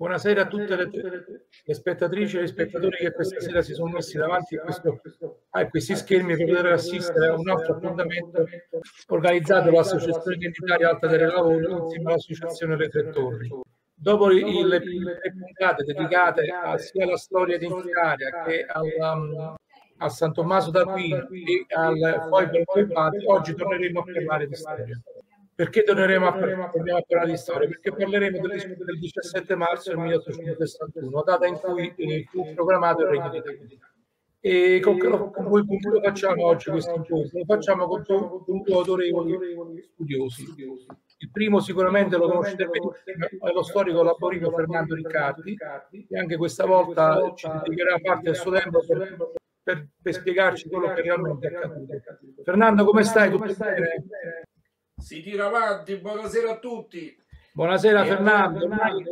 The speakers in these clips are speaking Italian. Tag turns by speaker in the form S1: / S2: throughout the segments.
S1: Buonasera a tutte le spettatrici e gli spettatori che questa sera si sono messi davanti a questi schermi per poter assistere a un altro appuntamento organizzato dall'Associazione Identitaria Alta del Lavoro insieme all'Associazione Le Tre Torri. Dopo le prime tre puntate dedicate sia alla storia identitaria che a San Tommaso d'Aquino e al Foibe Bati, oggi torneremo a parlare di storia. Perché torneremo a parlare di storia? Perché parleremo del 17 marzo del 1861, data in cui fu proclamato il Regno d'Italia. E con che lo facciamo oggi questo incontro? Lo facciamo con due autorevoli studiosi. Il primo sicuramente lo conoscete benissimo, è lo storico laborino Fernando Riccardi, che anche questa volta ci dedicherà parte del suo tempo per spiegarci quello che realmente è accaduto. Fernando, come stai? Tutto bene?
S2: Si tira avanti, buonasera a tutti.
S1: Buonasera Fernando.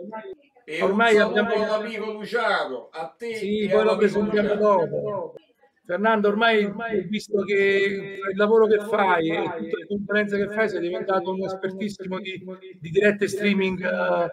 S2: Ormai abbiamo l'amico Luciano, a te.
S1: Sì, poi lo presentiamo dopo. Fernando, ormai visto che il lavoro che fai e tutte le conferenze che fai sei diventato un espertissimo di dirette streaming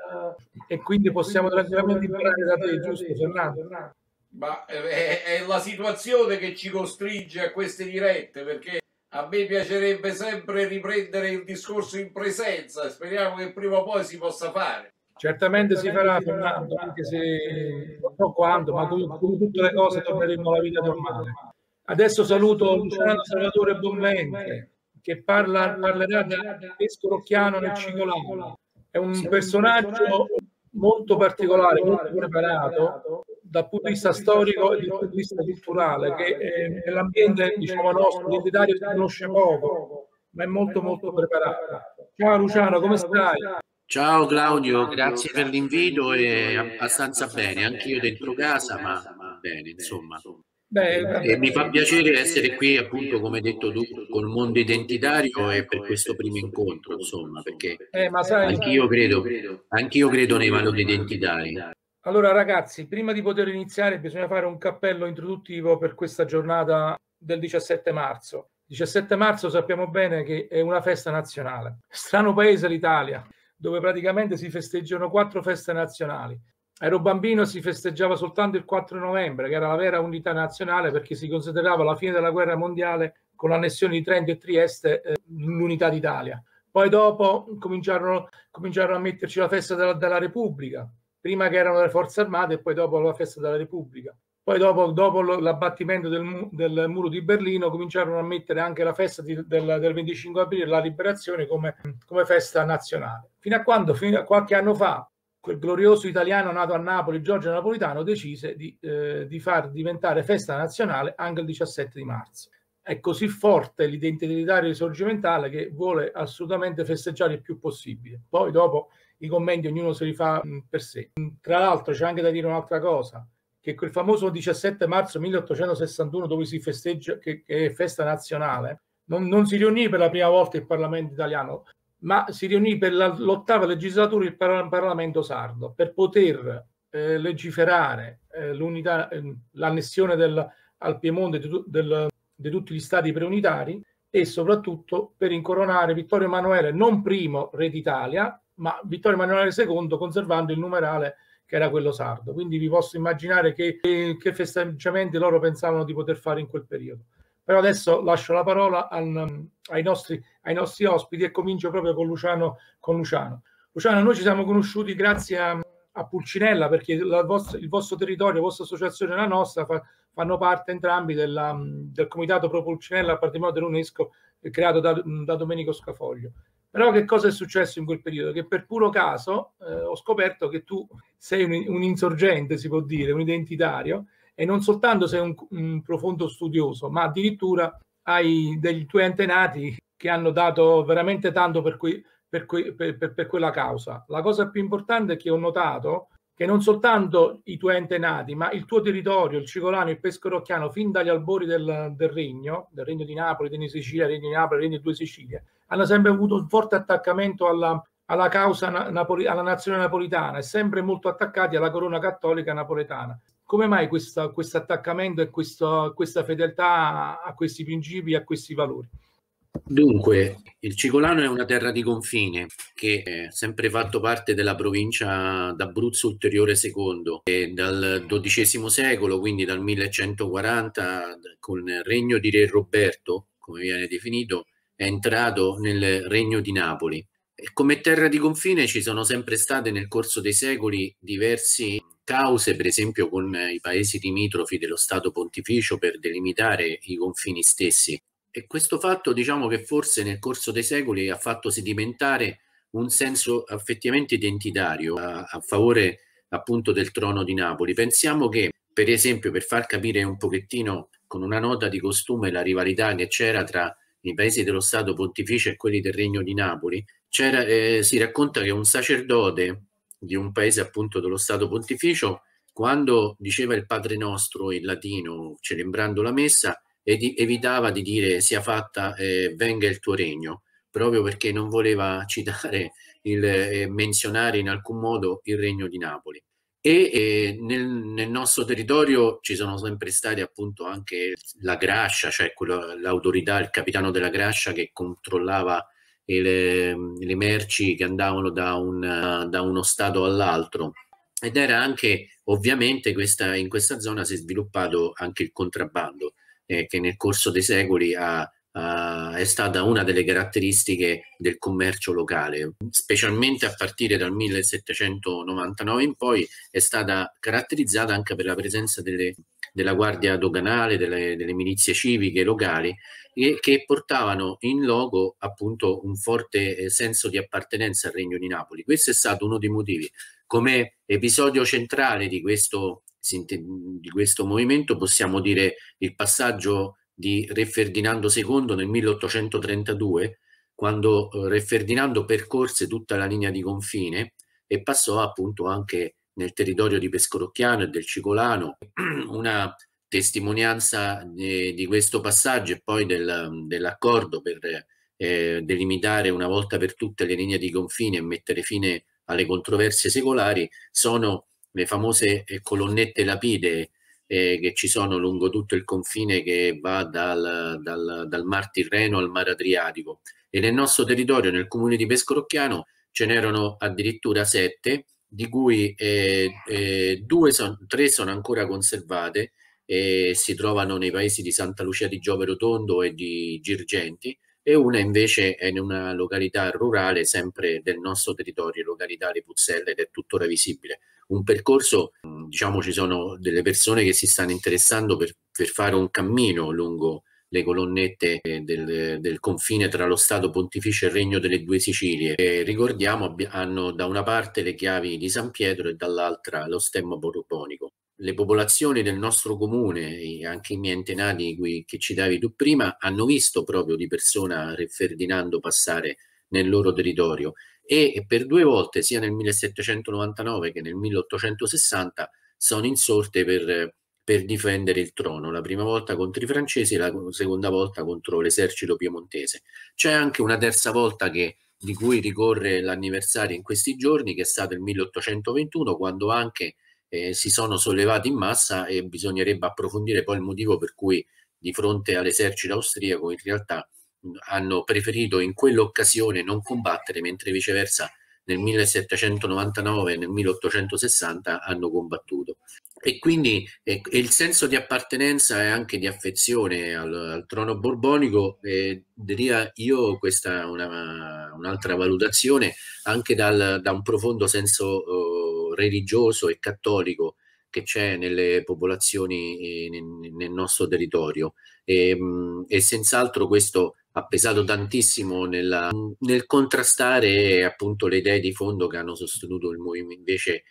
S1: e quindi possiamo tranquillamente imparare da te, giusto Fernando?
S2: Ma è la situazione che ci costringe a queste dirette, perché a me piacerebbe sempre riprendere il discorso in presenza, speriamo che prima o poi si possa fare.
S1: Certamente si farà Fernando, anche se non so quando, ma come tutte le cose torneremo alla vita normale. Adesso saluto Luciano Salvatore Bonmente, che parlerà da Pesco Rocchiano nel Cigolano. È un personaggio molto particolare, molto preparato dal punto di vista storico e dal punto di vista culturale, che nell'ambiente diciamo nostro identitario si conosce poco, ma è molto molto preparato. Ciao Luciano, come stai?
S3: Ciao Claudio, grazie per l'invito e abbastanza bene, anch'io dentro casa, ma bene, insomma. E mi fa piacere essere qui, appunto, come hai detto tu, col mondo identitario e per questo primo incontro, insomma, perché
S1: ma sai,
S3: anch'io credo nei valori identitari.
S1: Allora ragazzi, prima di poter iniziare bisogna fare un cappello introduttivo per questa giornata del 17 marzo. 17 marzo sappiamo bene che è una festa nazionale. Strano paese l'Italia, dove praticamente si festeggiano 4 feste nazionali. Ero bambino, si festeggiava soltanto il 4 novembre, che era la vera unità nazionale, perché si considerava la fine della guerra mondiale con l'annessione di Trento e Trieste l'unità d'Italia. Poi dopo cominciarono a metterci la festa della Repubblica, prima che erano le forze armate e poi dopo la festa della Repubblica. Poi dopo l'abbattimento del muro di Berlino cominciarono a mettere anche la festa del 25 aprile, la liberazione, come festa nazionale. Fino a qualche anno fa, quel glorioso italiano nato a Napoli, Giorgio Napolitano, decise di far diventare festa nazionale anche il 17 di marzo. È così forte l'identitario risorgimentale che vuole assolutamente festeggiare il più possibile. Poi dopo i commenti ognuno se li fa per sé. Tra l'altro c'è anche da dire un'altra cosa, che quel famoso 17 marzo 1861 dove si festeggia, che è festa nazionale, non si riunì per la prima volta il Parlamento italiano, ma si riunì per l'8ª legislatura il Parlamento sardo per poter legiferare l'annessione al Piemonte di tutti gli stati preunitari e soprattutto per incoronare Vittorio Emanuele non primo re d'Italia, ma Vittorio Emanuele II, conservando il numerale che era quello sardo. Quindi vi posso immaginare che festeggiamenti loro pensavano di poter fare in quel periodo. Però adesso lascio la parola ai nostri ospiti e comincio proprio con Luciano. Luciano, noi ci siamo conosciuti grazie a Pulcinella, perché il vostro territorio, la vostra associazione e la nostra fanno parte entrambi del Comitato Pro Pulcinella al Patrimonio dell'UNESCO creato da Domenico Scafoglio. Però che cosa è successo in quel periodo? Che per puro caso ho scoperto che tu sei un insorgente, si può dire, un identitario, e non soltanto sei un profondo studioso, ma addirittura hai degli tuoi antenati che hanno dato veramente tanto per quella causa. La cosa più importante è che ho notato che non soltanto i tuoi antenati, ma il tuo territorio, il Cigolano, il Pesco Rocchiano, fin dagli albori del regno di Napoli, Regno di Sicilia, Regno di Napoli, Regno di Due Sicilie, hanno sempre avuto un forte attaccamento alla causa alla nazione napolitana e sempre molto attaccati alla corona cattolica napoletana. Come mai questo attaccamento e questa fedeltà a questi principi e a questi valori?
S3: Dunque, il Cicolano è una terra di confine che è sempre fatto parte della provincia d'Abruzzo Ulteriore II e dal XII secolo, quindi dal 1140, con il regno di Re Roberto, come viene definito, è entrato nel regno di Napoli. E come terra di confine ci sono sempre state nel corso dei secoli diverse cause, per esempio con i paesi limitrofi dello Stato Pontificio per delimitare i confini stessi. E questo fatto, diciamo che forse nel corso dei secoli ha fatto sedimentare un senso effettivamente identitario a favore appunto del trono di Napoli. Pensiamo che, per esempio, per far capire un pochettino con una nota di costume la rivalità che c'era tra i paesi dello Stato Pontificio e quelli del Regno di Napoli, si racconta che un sacerdote di un paese appunto dello Stato Pontificio, quando diceva il Padre Nostro in latino, celebrando la messa, evitava di dire sia fatta venga il tuo regno, proprio perché non voleva citare menzionare in alcun modo il regno di Napoli. E nel nostro territorio ci sono sempre stati appunto anche la Grascia, cioè l'autorità, il capitano della Grascia che controllava le merci che andavano da uno stato all'altro. Ed era anche, ovviamente, in questa zona si è sviluppato anche il contrabbando, che nel corso dei secoli è stata una delle caratteristiche del commercio locale, specialmente a partire dal 1799 in poi è stata caratterizzata anche per la presenza della guardia doganale, delle milizie civiche locali, che portavano in loco appunto un forte senso di appartenenza al Regno di Napoli. Questo è stato uno dei motivi. Come episodio centrale di questo movimento possiamo dire il passaggio di Re Ferdinando II nel 1832, quando Re Ferdinando percorse tutta la linea di confine e passò appunto anche nel territorio di Pescorocchiano e del Cicolano. Una testimonianza di questo passaggio e poi dell'accordo per delimitare una volta per tutte le linee di confine e mettere fine alle controversie secolari sono le famose colonnette lapidee che ci sono lungo tutto il confine che va dal Mar Tirreno al Mar Adriatico. E nel nostro territorio, nel comune di Pescorocchiano, ce n'erano addirittura 7, di cui 3 sono ancora conservate e si trovano nei paesi di Santa Lucia di Giove Rotondo e di Girgenti, e una invece è in una località rurale sempre del nostro territorio, località Le Puzzelle, ed è tuttora visibile. Un percorso, diciamo, ci sono delle persone che si stanno interessando per fare un cammino lungo le colonnette del confine tra lo Stato Pontificio e il Regno delle Due Sicilie. E ricordiamo, hanno da una parte le chiavi di San Pietro e dall'altra lo stemma borbonico. Le popolazioni del nostro comune, anche i miei antenati che citavi tu prima, hanno visto proprio di persona Re Ferdinando passare nel loro territorio e per 2 volte, sia nel 1799 che nel 1860, sono insorte per difendere il trono, la prima volta contro i francesi e la seconda volta contro l'esercito piemontese. C'è anche una terza volta di cui ricorre l'anniversario in questi giorni, che è stato il 1821, quando anche si sono sollevati in massa, e bisognerebbe approfondire poi il motivo per cui di fronte all'esercito austriaco in realtà hanno preferito in quell'occasione non combattere, mentre viceversa nel 1799 e nel 1860 hanno combattuto. E quindi il senso di appartenenza e anche di affezione al trono borbonico, diria io, questa è un'altra valutazione, anche da un profondo senso religioso e cattolico che c'è nelle popolazioni nel nostro territorio, e senz'altro questo ha pesato tantissimo nel contrastare appunto le idee di fondo che hanno sostenuto invece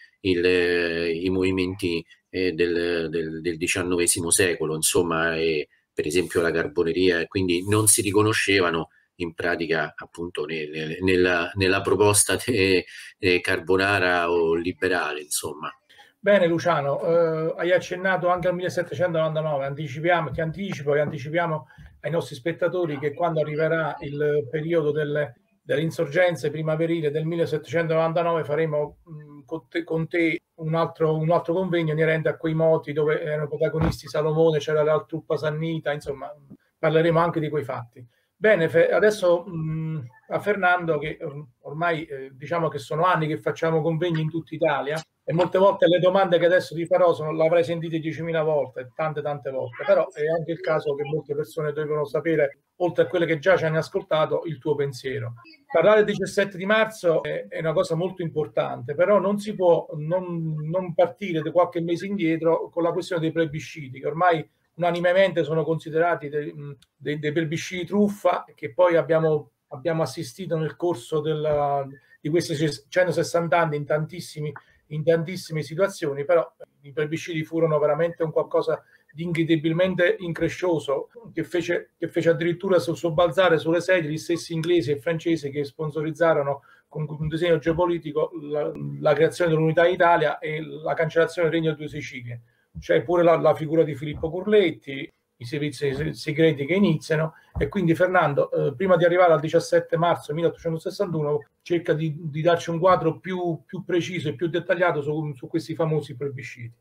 S3: i movimenti del XIX secolo, insomma, per esempio la carboneria, quindi non si riconoscevano in pratica appunto nella proposta carbonara o liberale, insomma.
S1: Bene Luciano, hai accennato anche al 1799, anticipiamo ai nostri spettatori che quando arriverà il periodo delle insorgenze primaverile del 1799 faremo con te un altro convegno inerente a quei moti dove erano protagonisti Salomone, c'era la truppa Sannita, insomma parleremo anche di quei fatti. Bene, adesso a Fernando, che ormai diciamo che sono anni che facciamo convegni in tutta Italia e molte volte le domande che adesso ti farò l'avrai sentite 10.000 volte, tante volte, però è anche il caso che molte persone devono sapere, oltre a quelle che già ci hanno ascoltato, il tuo pensiero. Parlare del 17 di marzo è una cosa molto importante, però non si può non partire da qualche mese indietro con la questione dei plebisciti, che ormai unanimemente sono considerati dei plebisciti truffa, che poi abbiamo assistito nel corso di questi 160 anni in tantissime situazioni, però i plebisciti furono veramente un qualcosa di incredibilmente increscioso, che fece addirittura sobbalzare sulle sedie gli stessi inglesi e francesi che sponsorizzarono con un disegno geopolitico la creazione dell'unità d'Italia e la cancellazione del Regno di Due Sicilie. C'è pure la figura di Filippo Curletti, i servizi segreti che iniziano, e quindi Fernando, prima di arrivare al 17 marzo 1861, cerca di darci un quadro più preciso e più dettagliato su questi famosi plebisciti.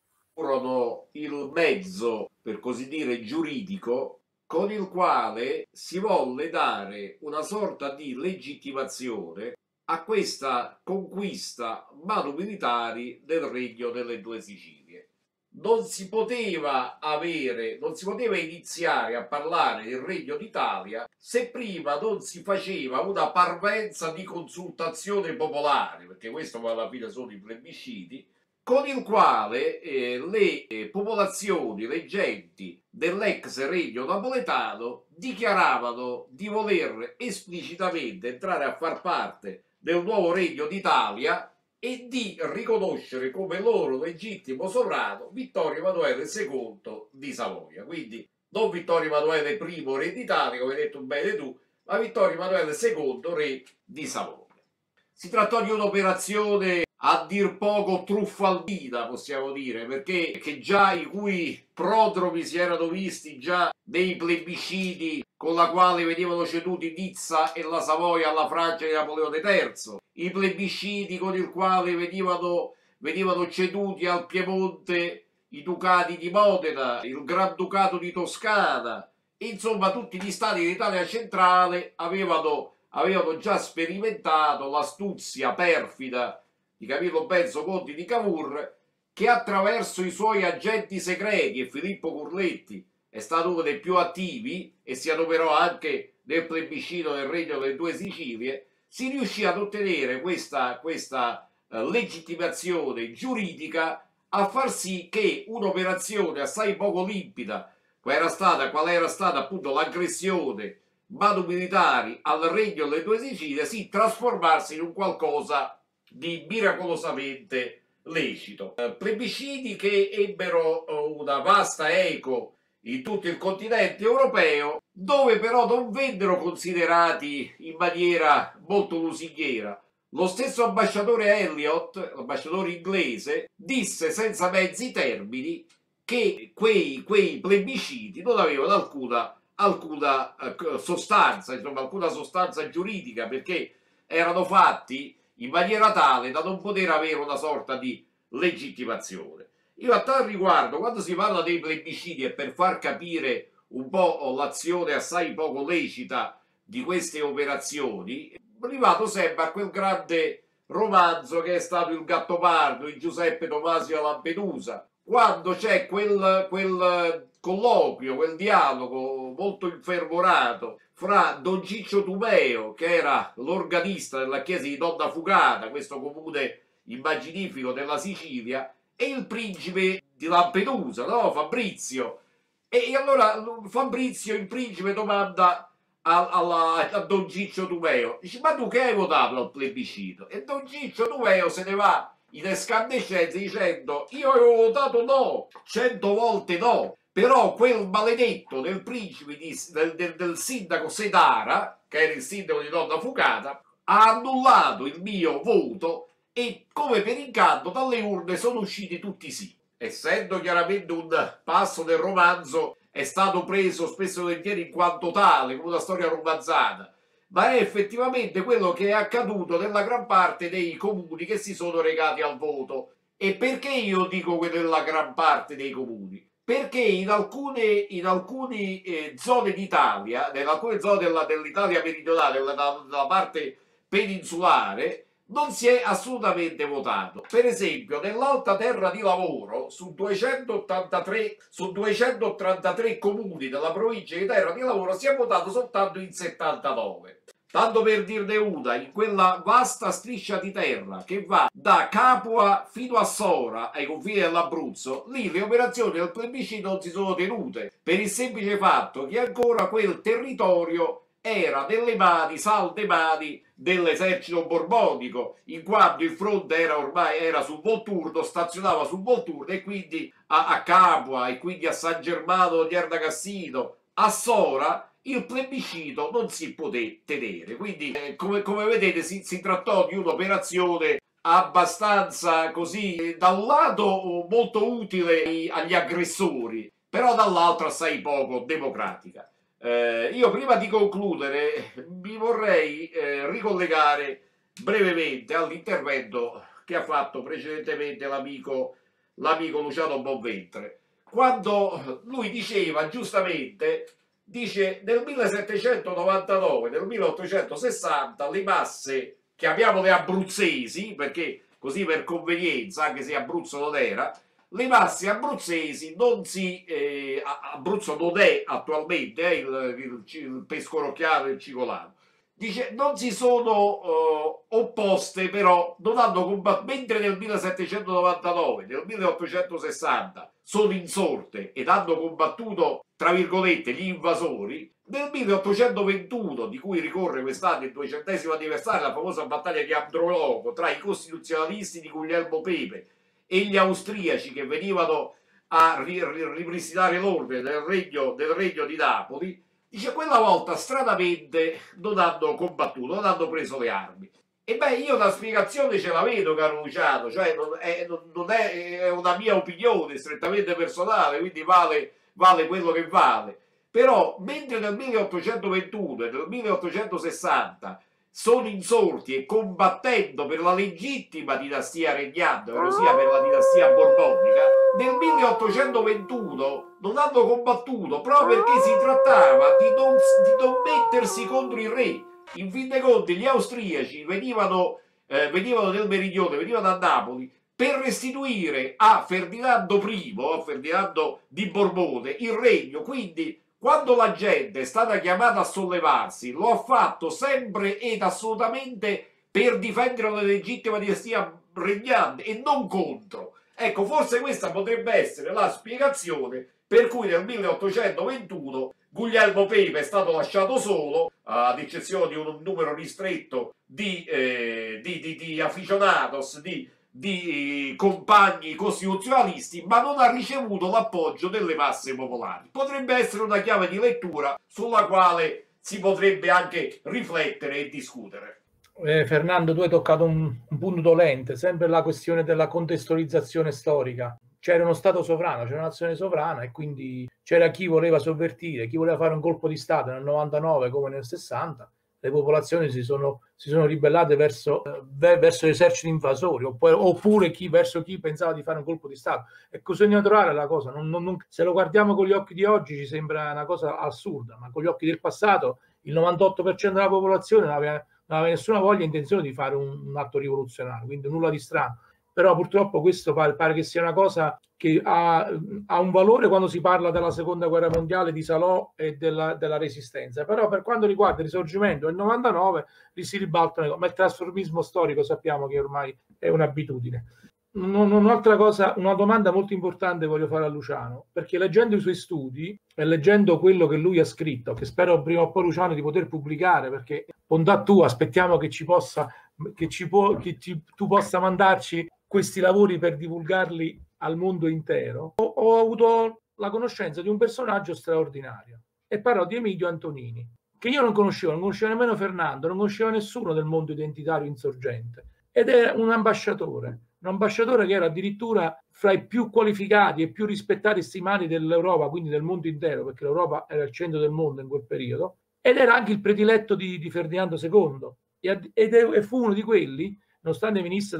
S2: Furono il mezzo, per così dire, giuridico con il quale si volle dare una sorta di legittimazione a questa conquista manu militari del Regno delle Due Sicilie. Non si poteva iniziare a parlare del Regno d'Italia se prima non si faceva una parvenza di consultazione popolare, perché questo poi alla fine sono i plebisciti, con il quale le popolazioni, le genti dell'ex regno napoletano dichiaravano di voler esplicitamente entrare a far parte del nuovo regno d'Italia e di riconoscere come loro legittimo sovrano Vittorio Emanuele II di Savoia. Quindi non Vittorio Emanuele I re d'Italia, come hai detto bene tu, ma Vittorio Emanuele II re di Savoia. Si trattò di un'operazione a dir poco truffaldina, possiamo dire, perché che già i cui prodromi si erano visti già nei plebisciti con la quale venivano ceduti Nizza e la Savoia alla Francia di Napoleone III, i plebisciti con il quale venivano ceduti al Piemonte i ducati di Modena, il Granducato di Toscana, insomma tutti gli stati d'Italia centrale avevano già sperimentato l'astuzia perfida di Camillo Benso Conti di Cavour, che attraverso i suoi agenti segreti, e Filippo Curletti è stato uno dei più attivi e si adoperò anche nel plebiscito del Regno delle Due Sicilie, si riuscì ad ottenere questa legittimazione giuridica a far sì che un'operazione assai poco limpida, qual era stata appunto l'aggressione manu militari al Regno delle Due Sicilie, si trasformasse in un qualcosa di miracolosamente lecito. Plebisciti che ebbero una vasta eco in tutto il continente europeo, dove però non vennero considerati in maniera molto lusinghiera. Lo stesso ambasciatore Elliot, l'ambasciatore inglese, disse senza mezzi termini che quei plebisciti non avevano alcuna sostanza, insomma alcuna sostanza giuridica, perché erano fatti in maniera tale da non poter avere una sorta di legittimazione. Io a tal riguardo, quando si parla dei plebisciti, e per far capire un po' l'azione assai poco lecita di queste operazioni, rivado sempre a quel grande romanzo che è stato Il Gattopardo di Giuseppe Tomasi a Lampedusa, quando c'è quel colloquio, quel dialogo molto infervorato fra Don Ciccio Tumeo, che era l'organista della chiesa di Donna Fugata, questo comune immaginifico della Sicilia, e il principe di Lampedusa, no? Fabrizio. E allora Fabrizio, il principe, domanda a Don Ciccio Tumeo, dice: ma tu che hai votato al plebiscito? E Don Ciccio Tumeo se ne va in escandescenza dicendo: io avevo votato no, 100 volte no, però quel maledetto del principe del sindaco Sedara, che era il sindaco di Donna Fugata, ha annullato il mio voto e come per incanto dalle urne sono usciti tutti sì. Essendo chiaramente un passo del romanzo, è stato preso spesso e volentieri in quanto tale, come una storia romanzata, ma è effettivamente quello che è accaduto nella gran parte dei comuni che si sono recati al voto. E perché io dico quello della gran parte dei comuni? perché in alcune zone d'Italia, in alcune zone dell'Italia meridionale, della parte peninsulare, non si è assolutamente votato. Per esempio, nell'Alta Terra di Lavoro, su 283 comuni della provincia di Terra di Lavoro, si è votato soltanto in 79. Tanto per dirne una, in quella vasta striscia di terra che va da Capua fino a Sora, ai confini dell'Abruzzo, lì le operazioni del plebiscito non si sono tenute, per il semplice fatto che ancora quel territorio era nelle mani, salde mani, dell'esercito borbonico, in quanto il fronte era sul Volturno, stazionava sul Volturno, e quindi a Capua, e quindi a San Germano di Ardacassino, a Sora, il plebiscito non si poté tenere. Quindi come vedete si trattò di un'operazione abbastanza così, da un lato molto utile agli aggressori, però dall'altro assai poco democratica. Io prima di concludere mi vorrei ricollegare brevemente all'intervento che ha fatto precedentemente l'amico Luciano Bonventre, quando lui diceva giustamente, dice, nel 1799, nel 1860 le masse, chiamiamole abruzzesi, perché così per convenienza, anche se Abruzzo non era, le masse abruzzesi non si... Abruzzo non è attualmente il Pesco-Rocchiano e il Cigolano. Dice, non si sono opposte, però non hanno combattuto, mentre nel 1799, nel 1860 sono insorte ed hanno combattuto, tra virgolette, gli invasori. Nel 1821, di cui ricorre quest'anno il 200° anniversario, la famosa battaglia di Androloco tra i costituzionalisti di Guglielmo Pepe e gli austriaci che venivano a ripristinare l'ordine del regno di Napoli, dice, quella volta stranamente non hanno combattuto, non hanno preso le armi. E beh, io una spiegazione ce la vedo, caro Luciano, cioè non è una mia opinione strettamente personale, quindi vale quello che vale. Però mentre nel 1821 e nel 1860 sono insorti e combattendo per la legittima dinastia regnante, ossia per la dinastia borbonica, nel 1821 non hanno combattuto proprio perché si trattava di non mettersi contro il re. In fin dei conti gli austriaci venivano nel meridione, venivano a Napoli per restituire a Ferdinando I, a Ferdinando di Borbone, il regno. Quindi quando la gente è stata chiamata a sollevarsi, lo ha fatto sempre ed assolutamente per difendere la legittima dinastia regnante e non contro. Ecco, forse questa potrebbe essere la spiegazione per cui nel 1821 Guglielmo Pepe è stato lasciato solo, ad eccezione di un numero ristretto di aficionados, di compagni costituzionalisti, ma non ha ricevuto l'appoggio delle masse popolari. Potrebbe essere una chiave di lettura sulla quale si potrebbe anche riflettere e discutere.
S1: Fernando, tu hai toccato un punto dolente, sempre la questione della contestualizzazione storica. C'era uno Stato sovrano, c'era una nazione sovrana, e quindi c'era chi voleva sovvertire, chi voleva fare un colpo di Stato nel 99 come nel 60. Le popolazioni si sono ribellate verso gli eserciti invasori, oppure verso chi pensava di fare un colpo di Stato. È così naturale la cosa. Se lo guardiamo con gli occhi di oggi ci sembra una cosa assurda, ma con gli occhi del passato il 98% della popolazione non aveva nessuna voglia e intenzione di fare un atto rivoluzionario, quindi nulla di strano. Però purtroppo questo pare che sia una cosa che ha un valore quando si parla della seconda guerra mondiale, di Salò e della resistenza. Però per quanto riguarda il risorgimento del 99 lì si ribaltano, ma il trasformismo storico sappiamo che ormai è un'abitudine. Un'altra cosa, una domanda molto importante voglio fare a Luciano, perché leggendo i suoi studi e leggendo quello che lui ha scritto, che spero prima o poi, Luciano, di poter pubblicare, perché bontà tua, aspettiamo che tu possa mandarci questi lavori per divulgarli al mondo intero. Ho avuto la conoscenza di un personaggio straordinario, e parlo di Emilio Antonini, che io non conoscevo nemmeno Fernando, non conoscevo nessuno del mondo identitario insorgente, ed era un ambasciatore che era addirittura fra i più qualificati e più rispettati e stimati dell'Europa, quindi del mondo intero, perché l'Europa era il centro del mondo in quel periodo, ed era anche il prediletto di Ferdinando II, e fu uno di quelli, nonostante venisse da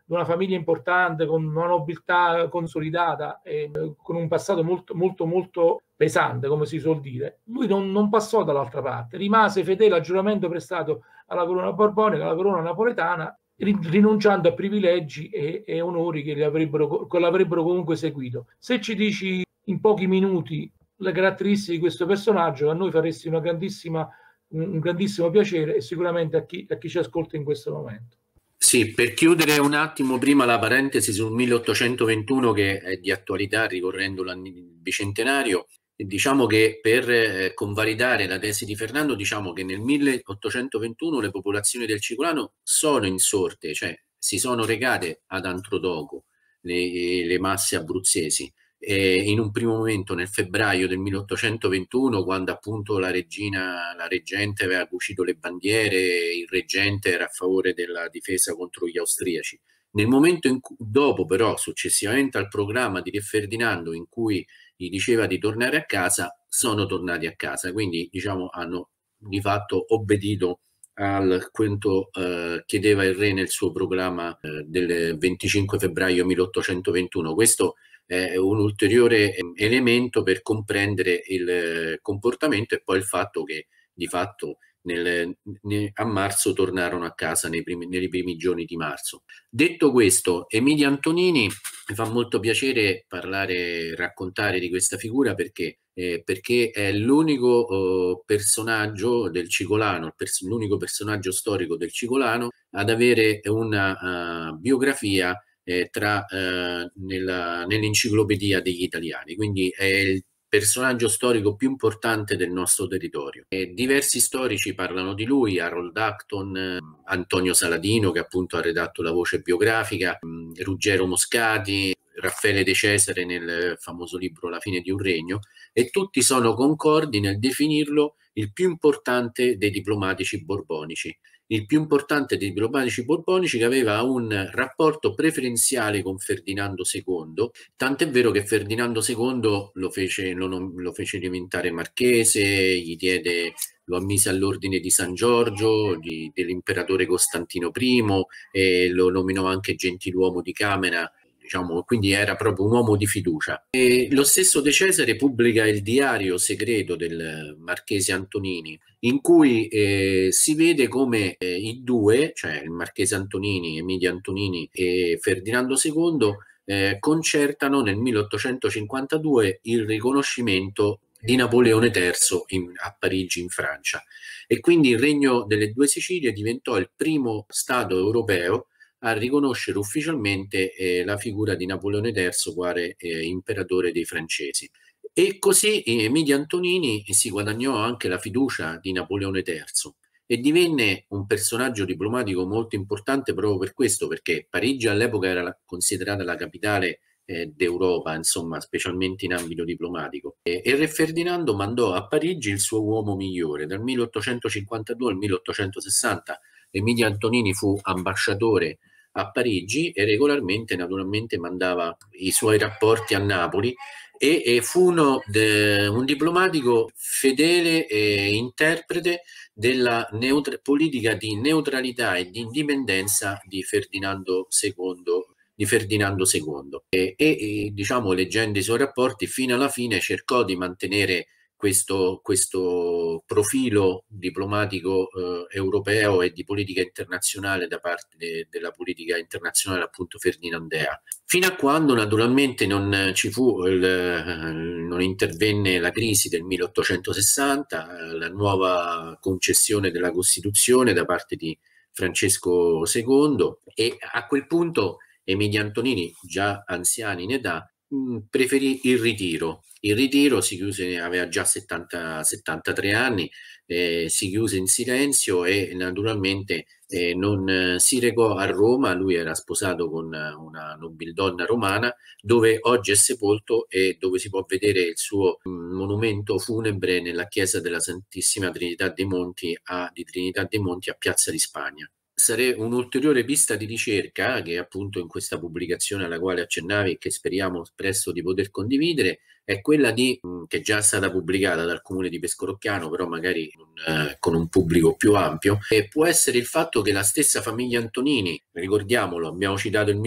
S1: una famiglia importante, con una nobiltà consolidata e con un passato molto, molto, molto pesante, come si suol dire. Lui non passò dall'altra parte, rimase fedele al giuramento prestato alla corona borbonica, alla corona napoletana, rinunciando a privilegi e onori che l'avrebbero comunque seguito. Se ci dici in pochi minuti le caratteristiche di questo personaggio, a noi faresti un grandissimo piacere, e sicuramente a chi ci ascolta in questo momento.
S3: Sì, per chiudere un attimo prima la parentesi sul 1821 che è di attualità ricorrendo il bicentenario, diciamo che per convalidare la tesi di Fernando, diciamo che nel 1821 le popolazioni del Cicolano sono insorte, cioè si sono recate ad Antrodoco le masse abruzzesi. In un primo momento nel febbraio del 1821, quando appunto la reggente aveva cucito le bandiere, il reggente era a favore della difesa contro gli austriaci. Nel momento dopo però, successivamente al programma di Re Ferdinando in cui gli diceva di tornare a casa, sono tornati a casa, quindi diciamo hanno di fatto obbedito al quanto chiedeva il re nel suo programma del 25 febbraio 1821. Questo è un ulteriore elemento per comprendere il comportamento e poi il fatto che di fatto a marzo tornarono a casa nei primi giorni di marzo. Detto questo, Emidio Antonini, mi fa molto piacere raccontare di questa figura perché è l'unico personaggio del Cicolano, l'unico personaggio storico del Cicolano ad avere una biografia nell'enciclopedia degli italiani, quindi è il personaggio storico più importante del nostro territorio. Diversi storici parlano di lui, Harold Acton, Antonio Saladino che appunto ha redatto la voce biografica, Ruggero Moscati, Raffaele De Cesare nel famoso libro La fine di un regno, e tutti sono concordi nel definirlo il più importante dei diplomatici borbonici. Il più importante dei diplomatici borbonici, che aveva un rapporto preferenziale con Ferdinando II, tant'è vero che Ferdinando II lo fece diventare marchese, lo ammise all'ordine di San Giorgio, dell'imperatore Costantino I, e lo nominò anche gentiluomo di Camera. Diciamo, quindi era proprio un uomo di fiducia. E lo stesso De Cesare pubblica il diario segreto del marchese Antonini, in cui si vede come i due, cioè il marchese Antonini, Emidio Antonini e Ferdinando II, concertano nel 1852 il riconoscimento di Napoleone III a Parigi, in Francia. E quindi il Regno delle Due Sicilie diventò il primo Stato europeo a riconoscere ufficialmente la figura di Napoleone III quale imperatore dei francesi. E così Emidio Antonini si guadagnò anche la fiducia di Napoleone III e divenne un personaggio diplomatico molto importante proprio per questo, perché Parigi all'epoca era considerata la capitale d'Europa, insomma, specialmente in ambito diplomatico. E Re Ferdinando mandò a Parigi il suo uomo migliore. Dal 1852 al 1860 Emidio Antonini fu ambasciatore a Parigi e regolarmente, naturalmente, mandava i suoi rapporti a Napoli e fu un diplomatico fedele e interprete della politica di neutralità e di indipendenza di Ferdinando II. E diciamo, leggendo i suoi rapporti, fino alla fine cercò di mantenere questo profilo diplomatico europeo e di politica internazionale da parte della politica internazionale appunto ferdinandea, fino a quando naturalmente non intervenne la crisi del 1860, la nuova concessione della Costituzione da parte di Francesco II, e a quel punto Emidio Antonini, già anziano in età, preferì il ritiro. Il ritiro, si chiuse, aveva già 73 anni, si chiuse in silenzio e naturalmente non si recò a Roma. Lui era sposato con una nobildonna romana, dove oggi è sepolto e dove si può vedere il suo monumento funebre nella chiesa della Santissima Trinità dei Monti a Piazza di Spagna. un'ulteriore pista di ricerca che appunto in questa pubblicazione alla quale accennavi e che speriamo presto di poter condividere è quella che è già stata pubblicata dal comune di Pescorocchiano, però magari con un pubblico più ampio, e può essere il fatto che la stessa famiglia Antonini, ricordiamolo, abbiamo citato il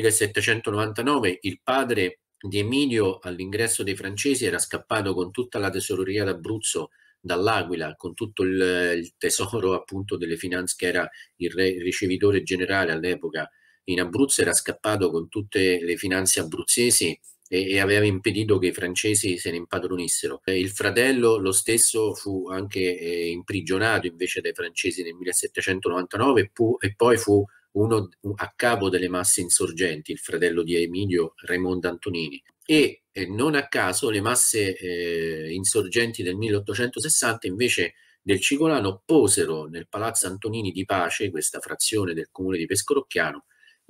S3: 1799, il padre di Emilio all'ingresso dei francesi era scappato con tutta la tesoreria d'Abruzzo dall'Aquila, con tutto il tesoro appunto delle finanze, che era il ricevitore generale all'epoca in Abruzzo, era scappato con tutte le finanze abruzzesi e aveva impedito che i francesi se ne impadronissero. Il fratello lo stesso fu anche imprigionato invece dai francesi nel 1799 e poi fu uno a capo delle masse insorgenti, il fratello di Emilio, Raimondo Antonini. E non a caso le masse insorgenti del 1860 invece del Cicolano posero nel Palazzo Antonini di Pace, questa frazione del comune di Pescorocchiano,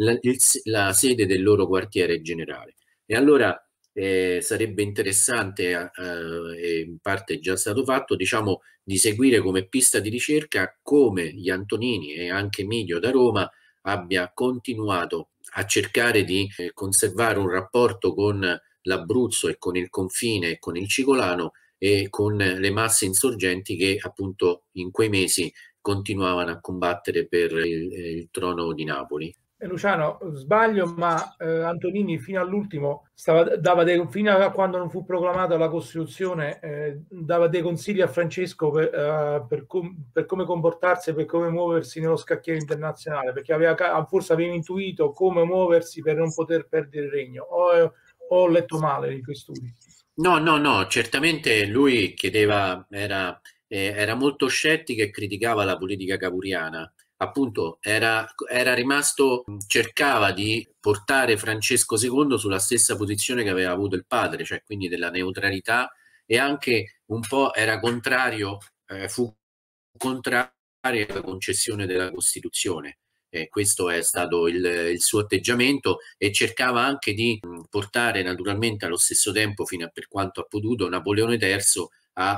S3: la sede del loro quartiere generale. E allora sarebbe interessante, e in parte è già stato fatto, diciamo, di seguire come pista di ricerca come gli Antonini e anche Emilio da Roma abbia continuato a cercare di conservare un rapporto con l'Abruzzo e con il confine e con il Cicolano e con le masse insorgenti che appunto in quei mesi continuavano a combattere per il trono di Napoli.
S1: Luciano, sbaglio, ma Antonini fino all'ultimo fino a quando non fu proclamata la Costituzione, dava dei consigli a Francesco per come comportarsi e per come muoversi nello scacchiere internazionale, perché forse aveva intuito come muoversi per non poter perdere il regno. O ho letto male i tuoi studi?
S3: No, certamente lui chiedeva, era molto scettico e criticava la politica cavouriana. Appunto era rimasto, cercava di portare Francesco II sulla stessa posizione che aveva avuto il padre, cioè quindi della neutralità, e anche un po' era contrario, fu contrario alla concessione della Costituzione. Questo è stato il suo atteggiamento, e cercava anche di portare naturalmente allo stesso tempo, fino a per quanto ha potuto, Napoleone III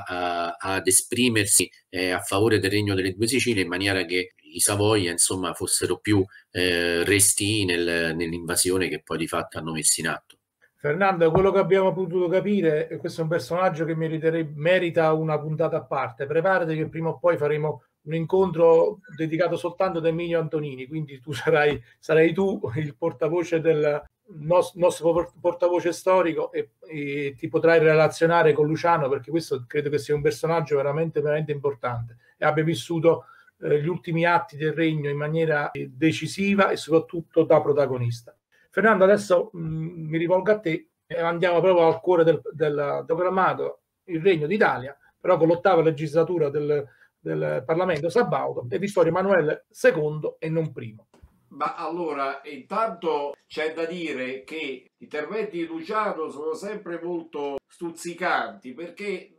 S3: ad esprimersi a favore del Regno delle Due Sicilie, in maniera che i Savoia insomma fossero più restii nell'invasione che poi di fatto hanno messo in atto.
S1: Fernando, quello che abbiamo potuto capire, questo è un personaggio che merita una puntata a parte. Preparati che prima o poi faremo un incontro dedicato soltanto ad Emilio Antonini, quindi tu sarai tu il portavoce del nostro portavoce storico e ti potrai relazionare con Luciano, perché questo credo che sia un personaggio veramente, veramente importante e abbia vissuto gli ultimi atti del regno in maniera decisiva e soprattutto da protagonista. Fernando, adesso mi rivolgo a te e andiamo proprio al cuore del proclamato il Regno d'Italia, però con l'ottava legislatura del Parlamento sabaudo e Vittorio Emanuele II e non primo.
S2: Ma allora, intanto c'è da dire che gli interventi di Luciano sono sempre molto stuzzicanti, perché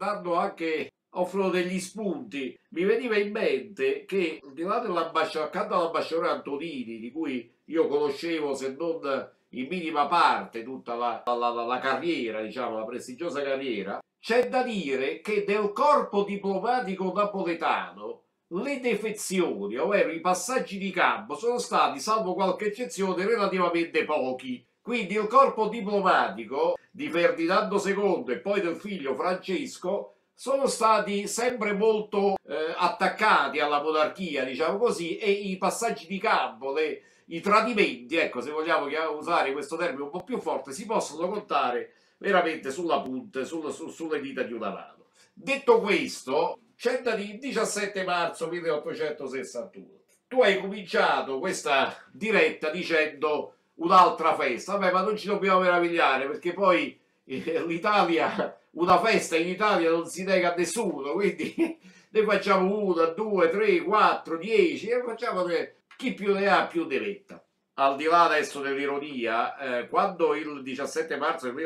S2: offrono degli spunti. Mi veniva in mente che al di là accanto all'ambasciatore Antonini, di cui io conoscevo, se non in minima parte, tutta la carriera, diciamo, la prestigiosa carriera, c'è da dire che del corpo diplomatico napoletano le defezioni, ovvero i passaggi di campo, sono stati, salvo qualche eccezione, relativamente pochi. Quindi il corpo diplomatico di Ferdinando II e poi del figlio Francesco sono stati sempre molto attaccati alla monarchia, diciamo così, e i passaggi di campo, i tradimenti, ecco, se vogliamo usare questo termine un po' più forte, si possono contare veramente sulla punta, sulle dita di una mano. Detto questo, c'è da dire 17 marzo 1861. Tu hai cominciato questa diretta dicendo un'altra festa. Vabbè, ma non ci dobbiamo meravigliare, perché poi l'Italia, una festa in Italia non si nega a nessuno, quindi ne facciamo 1, 2, 3, 4, 10 e facciamo chi più ne ha più ne metta. Al di là adesso dell'ironia, quando il 17 marzo del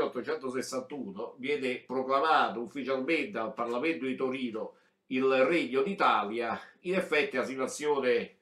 S2: 1861 viene proclamato ufficialmente dal Parlamento di Torino il Regno d'Italia, in effetti la situazione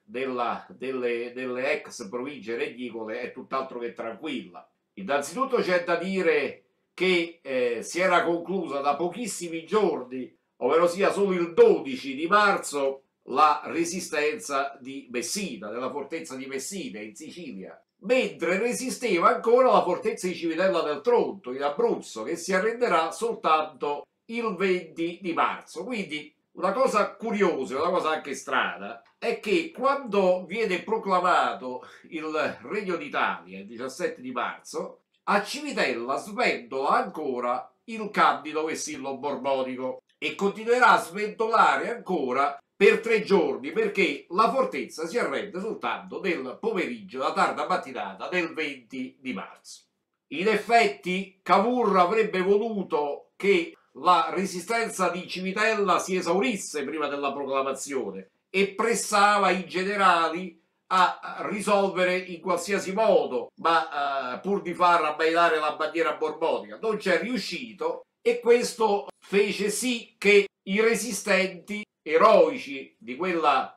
S2: delle ex province regnicole è tutt'altro che tranquilla. Innanzitutto c'è da dire che si era conclusa da pochissimi giorni, ovvero sia solo il 12 di marzo, la resistenza di Messina, della fortezza di Messina in Sicilia, mentre resisteva ancora la fortezza di Civitella del Tronto in Abruzzo, che si arrenderà soltanto il 20 di marzo. Quindi una cosa curiosa, una cosa anche strana, è che quando viene proclamato il Regno d'Italia il 17 di marzo, a Civitella sventola ancora il candido vessillo borbonico e continuerà a sventolare ancora per 3 giorni, perché la fortezza si arrende soltanto nel pomeriggio, la tarda mattinata del 20 di marzo. In effetti Cavour avrebbe voluto che la resistenza di Civitella si esaurisse prima della proclamazione e pressava i generali a risolvere in qualsiasi modo, ma pur di far ammainare la bandiera borbonica. Non c'è riuscito e questo fece sì che i resistenti eroici di quella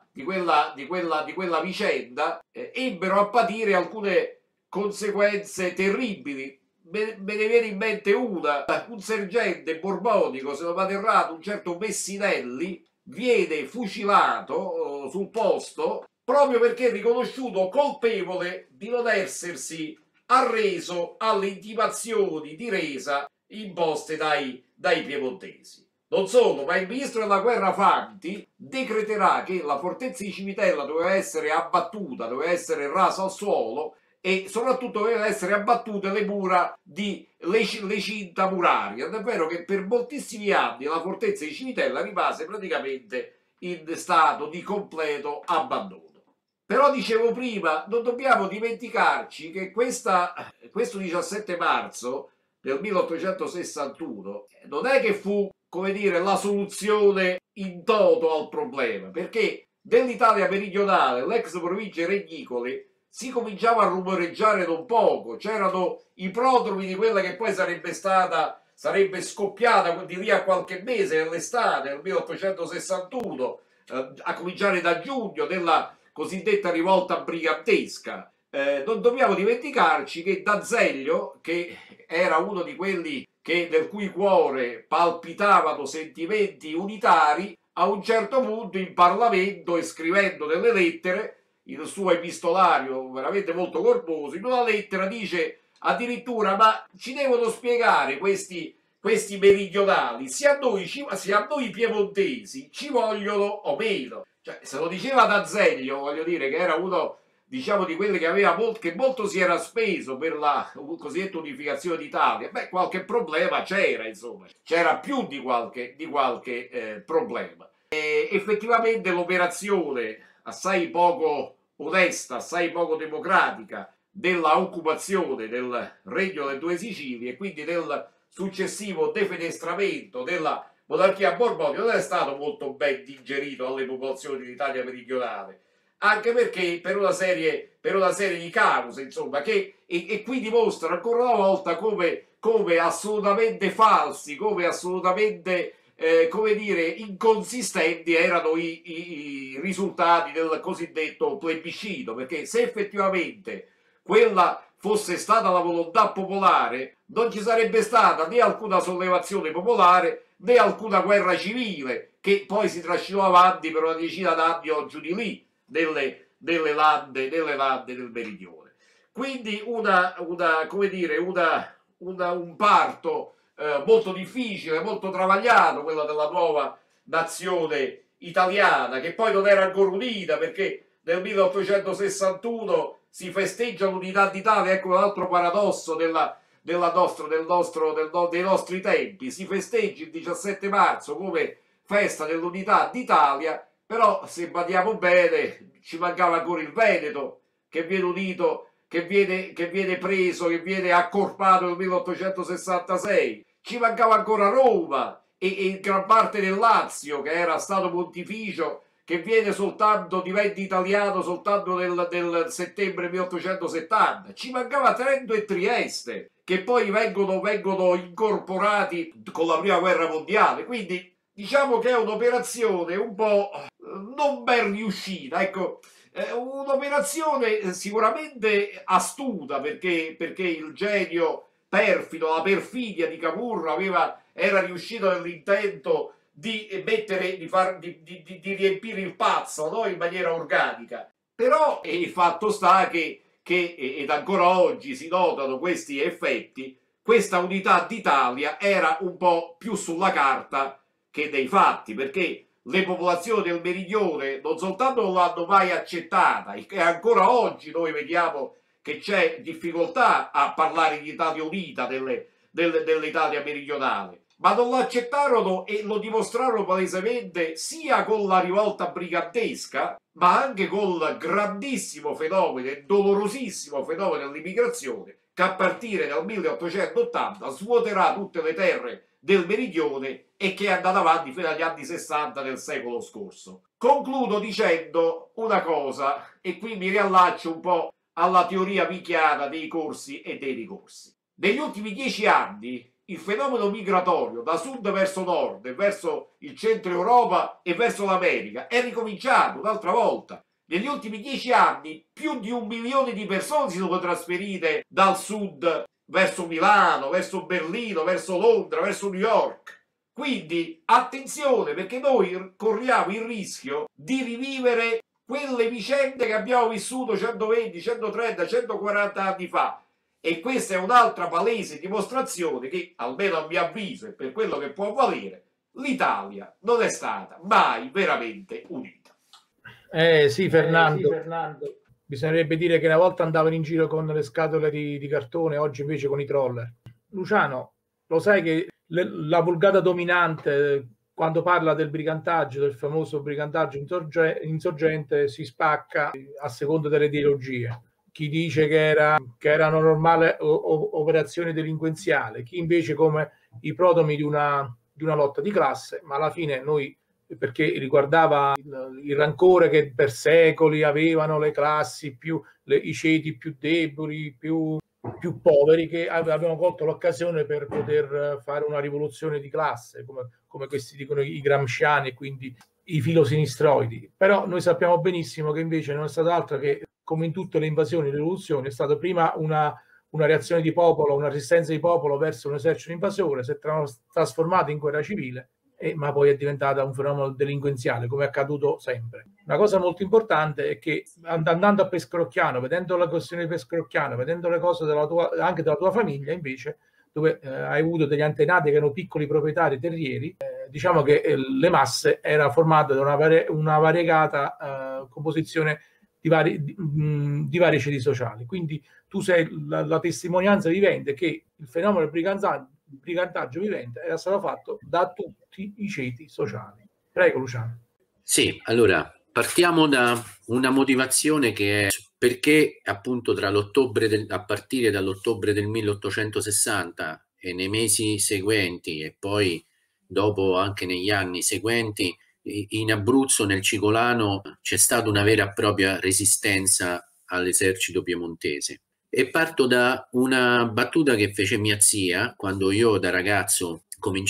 S2: vicenda ebbero a patire alcune conseguenze terribili. Me ne viene in mente una: un sergente borbonico, se non vado errato, un certo Messinelli, viene fucilato sul posto proprio perché è riconosciuto colpevole di non essersi arreso alle intimazioni di resa imposte dai piemontesi. Non solo, ma il ministro della guerra Fanti decreterà che la fortezza di Civitella doveva essere abbattuta, doveva essere rasa al suolo e soprattutto dovevano essere abbattute le mura le cinta murarie. È vero che per moltissimi anni la fortezza di Civitella rimase praticamente in stato di completo abbandono. Però dicevo prima, non dobbiamo dimenticarci che questo 17 marzo del 1861 non è che fu, come dire, la soluzione in toto al problema, perché dell'Italia meridionale, l'ex provincia Regnicoli, si cominciava a rumoreggiare non poco. C'erano i prodromi di quella che poi sarebbe scoppiata di lì a qualche mese, nell'estate del 1861, a cominciare da giugno, della cosiddetta rivolta brigantesca. Non dobbiamo dimenticarci che D'Azeglio, che era uno di quelli nel cui cuore palpitavano sentimenti unitari, a un certo punto in Parlamento, e scrivendo delle lettere, il suo epistolario veramente molto corposo, in una lettera dice addirittura: ma ci devono spiegare questi meridionali se a noi piemontesi ci vogliono o meno. Cioè, se lo diceva D'Azeglio, voglio dire che era uno, diciamo, di quelli che molto si era speso per la cosiddetta unificazione d'Italia, beh, qualche problema c'era, insomma, c'era più di qualche problema. E effettivamente l'operazione assai poco onesta, assai poco democratica della occupazione del Regno delle Due Sicilie e quindi del successivo defenestramento della monarchia borbonica non è stato molto ben digerito alle popolazioni d'Italia meridionale, anche perché per una serie di cause, insomma, che e qui dimostrano ancora una volta come assolutamente falsi, come assolutamente come dire, inconsistenti erano i risultati del cosiddetto plebiscito, perché se effettivamente quella fosse stata la volontà popolare, non ci sarebbe stata né alcuna sollevazione popolare né alcuna guerra civile, che poi si trascinò avanti per una decina d'anni o giù di lì delle lande del meridione. Quindi un parto molto difficile, molto travagliato, quello della nuova nazione italiana, che poi non era ancora unita, perché nel 1861 si festeggia l'unità d'Italia. Ecco un altro paradosso dei nostri tempi: si festeggia il 17 marzo come festa dell'unità d'Italia, però se badiamo bene ci mancava ancora il Veneto, che viene unito, che viene preso, che viene accorpato nel 1866, ci mancava ancora Roma e gran parte del Lazio, che era stato pontificio, che diventa italiano soltanto nel settembre 1870. Ci mancava Trento e Trieste, che poi vengono incorporati con la prima guerra mondiale. Quindi diciamo che è un'operazione un po' non ben riuscita, ecco, un'operazione sicuramente astuta, perché il genio perfido, la perfidia di Cavour era riuscito nell'intento di mettere, di riempire il pazzo, no? In maniera organica. Però il fatto sta che ed ancora oggi si notano questi effetti, questa unità d'Italia era un po' più sulla carta che nei fatti, perché le popolazioni del meridione non soltanto non l'hanno mai accettata, e ancora oggi noi vediamo che c'è difficoltà a parlare di Italia unita dell'Italia meridionale, ma non l'accettarono e lo dimostrarono palesemente sia con la rivolta brigantesca, ma anche col grandissimo fenomeno e dolorosissimo fenomeno dell'immigrazione, che a partire dal 1880 svuoterà tutte le terre del meridione e che è andata avanti fino agli anni 60 del secolo scorso. Concludo dicendo una cosa, e qui mi riallaccio un po' alla teoria michiana dei corsi e dei ricorsi. Negli ultimi 10 anni il fenomeno migratorio da sud verso nord, verso il centro Europa e verso l'America è ricominciato un'altra volta. Negli ultimi 10 anni più di 1 milione di persone si sono trasferite dal sud verso Milano, verso Berlino, verso Londra, verso New York. Quindi attenzione, perché noi corriamo il rischio di rivivere quelle vicende che abbiamo vissuto 120, 130, 140 anni fa. E questa è un'altra palese dimostrazione che, almeno a mio avviso e per quello che può valere, l'Italia non è stata mai veramente unita.
S1: Sì, Fernando. Bisognerebbe dire che una volta andavano in giro con le scatole di cartone, oggi invece con i troller. Luciano, lo sai che la vulgata dominante quando parla del brigantaggio, del famoso brigantaggio insorgente, si spacca a seconda delle ideologie. Chi dice che erano normali operazioni delinquenziali, chi invece come i protomi di una lotta di classe, ma alla fine noi, perché riguardava il rancore che per secoli avevano le classi i ceti più deboli, più poveri, che avevano colto l'occasione per poter fare una rivoluzione di classe, come questi dicono i gramsciani, e quindi i filosinistroidi. Però noi sappiamo benissimo che invece non è stato altro che, come in tutte le invasioni e le rivoluzioni, è stata prima una reazione di popolo, una resistenza di popolo verso un esercito invasore, si è trasformata in guerra civile, ma poi è diventata un fenomeno delinquenziale, come è accaduto sempre. Una cosa molto importante è che, andando a Pescrocchiano, vedendo la questione di Pescrocchiano, vedendo le cose anche della tua famiglia, invece, dove hai avuto degli antenati che erano piccoli proprietari terrieri, diciamo che le masse era formata da una variegata composizione di vari ceti sociali. Quindi tu sei la testimonianza vivente che il fenomeno del brigantaggio vivente era stato fatto da tutti i ceti sociali. Prego, Luciano.
S3: Sì, allora partiamo da una motivazione che è perché appunto a partire dall'ottobre del 1860 e nei mesi seguenti e poi dopo anche negli anni seguenti, in Abruzzo, nel Cicolano, c'è stata una vera e propria resistenza all'esercito piemontese. E parto da una battuta che fece mia zia quando io da ragazzo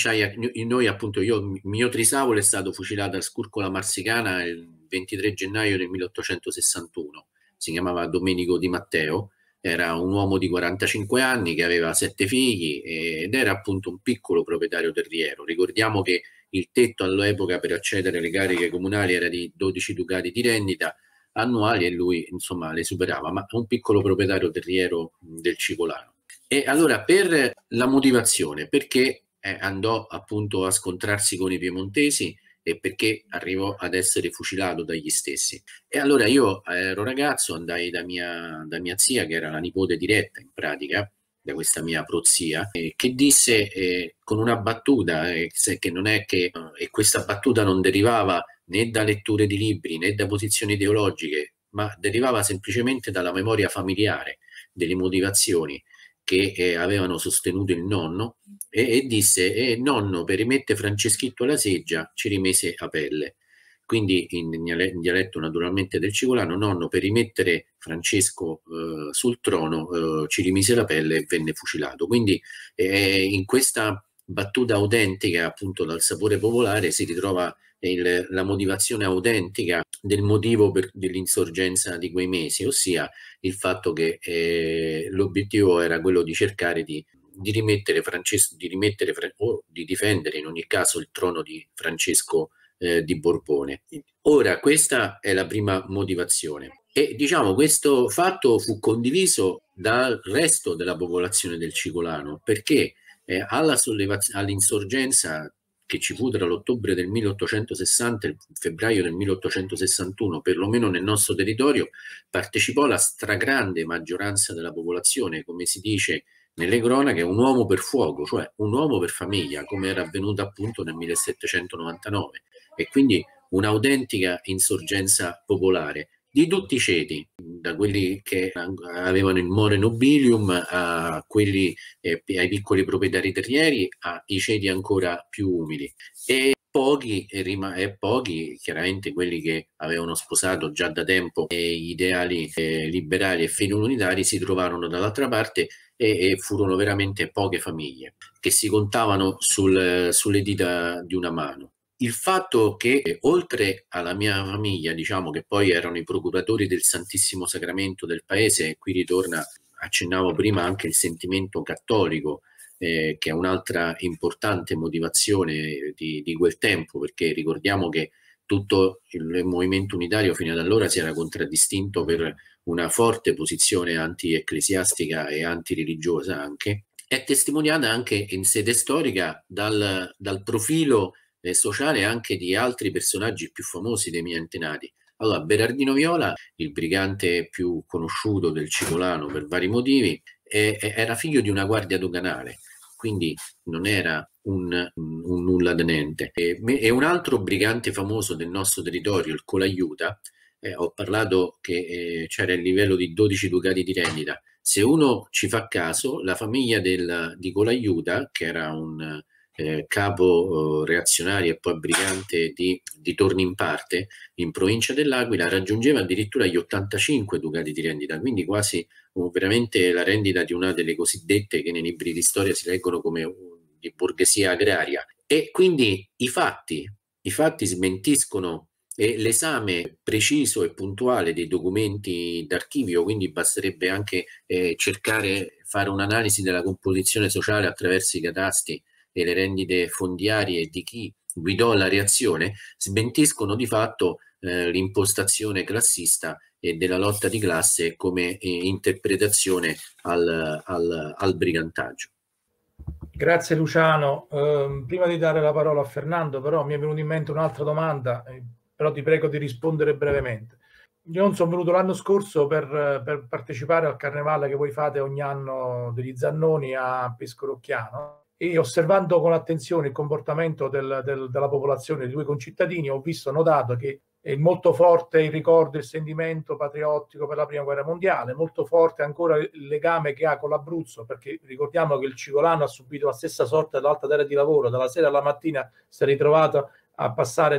S3: il mio trisavolo è stato fucilato al Scurcola Marsicana il 23 gennaio del 1861. Si chiamava Domenico Di Matteo, era un uomo di 45 anni che aveva 7 figli ed era appunto un piccolo proprietario terriero. Ricordiamo che il tetto all'epoca per accedere alle cariche comunali era di 12 ducati di rendita annuali e lui insomma le superava, ma un piccolo proprietario terriero del Cicolano. E allora, per la motivazione, perché andò appunto a scontrarsi con i piemontesi e perché arrivò ad essere fucilato dagli stessi. E allora io ero ragazzo, andai da mia zia, che era la nipote diretta in pratica da questa mia prozia, che disse con una battuta che non è che e questa battuta non derivava né da letture di libri né da posizioni ideologiche, ma derivava semplicemente dalla memoria familiare delle motivazioni che avevano sostenuto il nonno, e disse nonno, per rimettere Franceschitto alla seggia ci rimise a pelle. Quindi in dialetto naturalmente del Cicolano, nonno, per rimettere Francesco sul trono ci rimise la pelle e venne fucilato. Quindi in questa battuta autentica appunto dal sapore popolare si ritrova la motivazione autentica del motivo dell'insorgenza di quei mesi, ossia il fatto che l'obiettivo era quello di cercare di o di difendere in ogni caso il trono di Francesco di Borbone. Ora, questa è la prima motivazione. E diciamo questo fatto fu condiviso dal resto della popolazione del Cicolano, perché all'insorgenza che ci fu tra l'ottobre del 1860 e il febbraio del 1861, perlomeno nel nostro territorio, partecipò la stragrande maggioranza della popolazione, come si dice nelle cronache, un uomo per fuoco, cioè un uomo per famiglia, come era avvenuto appunto nel 1799, e quindi un'autentica insorgenza popolare di tutti i ceti, da quelli che avevano il more nobilium a quelli ai piccoli proprietari terrieri, ai ceti ancora più umili, e pochi chiaramente quelli che avevano sposato già da tempo ideali liberali e fini unitari si trovarono dall'altra parte, e furono veramente poche famiglie che si contavano sulle dita di una mano. Il fatto che oltre alla mia famiglia, diciamo che poi erano i procuratori del Santissimo Sacramento del paese, e qui ritorna, accennavo prima, anche il sentimento cattolico, che è un'altra importante motivazione di quel tempo, perché ricordiamo che tutto il movimento unitario fino ad allora si era contraddistinto per una forte posizione anti-ecclesiastica e anti-religiosa anche, è testimoniata anche in sede storica dal profilo sociale anche di altri personaggi più famosi dei miei antenati. Allora, Berardino Viola, il brigante più conosciuto del Cicolano per vari motivi, era figlio di una guardia doganale, quindi non era un nullatenente. E un altro brigante famoso del nostro territorio, il Colaiuta, ho parlato che c'era il livello di 12 ducati di rendita. Se uno ci fa caso, la famiglia di Colaiuta, che era un capo reazionario e poi brigante di Torni in Parte in provincia dell'Aquila, raggiungeva addirittura gli 85 ducati di rendita, quindi quasi veramente la rendita di una delle cosiddette, che nei libri di storia si leggono come di borghesia agraria. E quindi i fatti smentiscono, e l'esame preciso e puntuale dei documenti d'archivio, quindi basterebbe anche fare un'analisi della composizione sociale attraverso i catasti e le rendite fondiarie di chi guidò la reazione, smentiscono di fatto l'impostazione classista e della lotta di classe come interpretazione al brigantaggio.
S1: Grazie Luciano. Prima di dare la parola a Fernando, però mi è venuta in mente un'altra domanda, però ti prego di rispondere brevemente. Io non sono venuto l'anno scorso per partecipare al carnevale che voi fate ogni anno degli Zannoni a Pescorocchiano, e osservando con attenzione il comportamento della popolazione, dei due concittadini, ho notato che è molto forte il ricordo, il sentimento patriottico per la prima guerra mondiale, molto forte ancora il legame che ha con l'Abruzzo, perché ricordiamo che il Cicolano ha subito la stessa sorte dell'Alta Terra di Lavoro, dalla sera alla mattina si è ritrovato a passare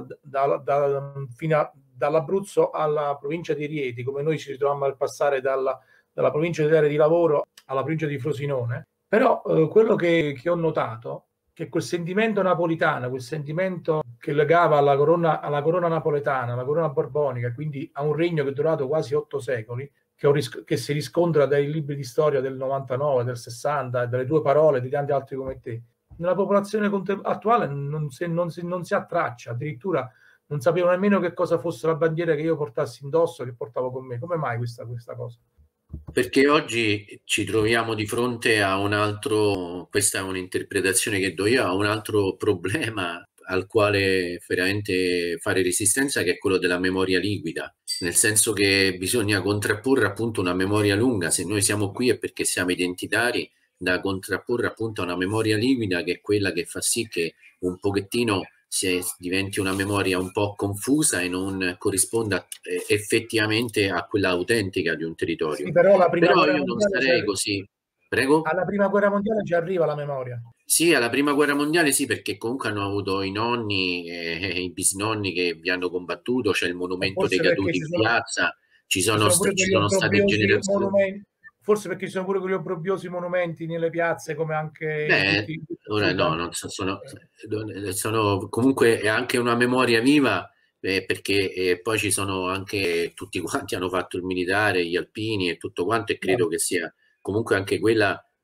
S1: dall'Abruzzo alla provincia di Rieti, come noi ci ritroviamo a passare dalla provincia di Terra di Lavoro alla provincia di Frosinone. Però quello che ho notato, che quel sentimento napolitano, quel sentimento che legava alla corona napoletana, alla corona borbonica, quindi a un regno che è durato quasi 8 secoli, che si riscontra dai libri di storia del 99, del 60, dalle tue parole, di tanti altri come te, nella popolazione attuale non si ha traccia, addirittura non sapevo nemmeno che cosa fosse la bandiera che io portassi indosso, che portavo con me. Come mai questa cosa?
S3: Perché oggi ci troviamo di fronte a un altro, questa è un'interpretazione che do io, a un altro problema al quale veramente fare resistenza, che è quello della memoria liquida, nel senso che bisogna contrapporre appunto una memoria lunga. Se noi siamo qui è perché siamo identitari, da contrapporre appunto a una memoria liquida, che è quella che fa sì che un pochettino diventi una memoria un po' confusa e non corrisponda effettivamente a quella autentica di un territorio.
S1: Sì, però
S3: io non starei così. Prego?
S1: Alla prima guerra mondiale ci arriva la memoria.
S3: Sì, alla prima guerra mondiale sì, perché comunque hanno avuto i nonni e i bisnonni che vi hanno combattuto, c'è il monumento dei caduti in piazza, ci sono state generazioni.
S1: Forse perché ci sono pure quegli obbrobriosi monumenti nelle piazze, come anche
S3: ora no, non sono comunque è anche una memoria viva, perché poi ci sono anche tutti quanti hanno fatto il militare, gli alpini e tutto quanto, e credo che sia comunque anche quella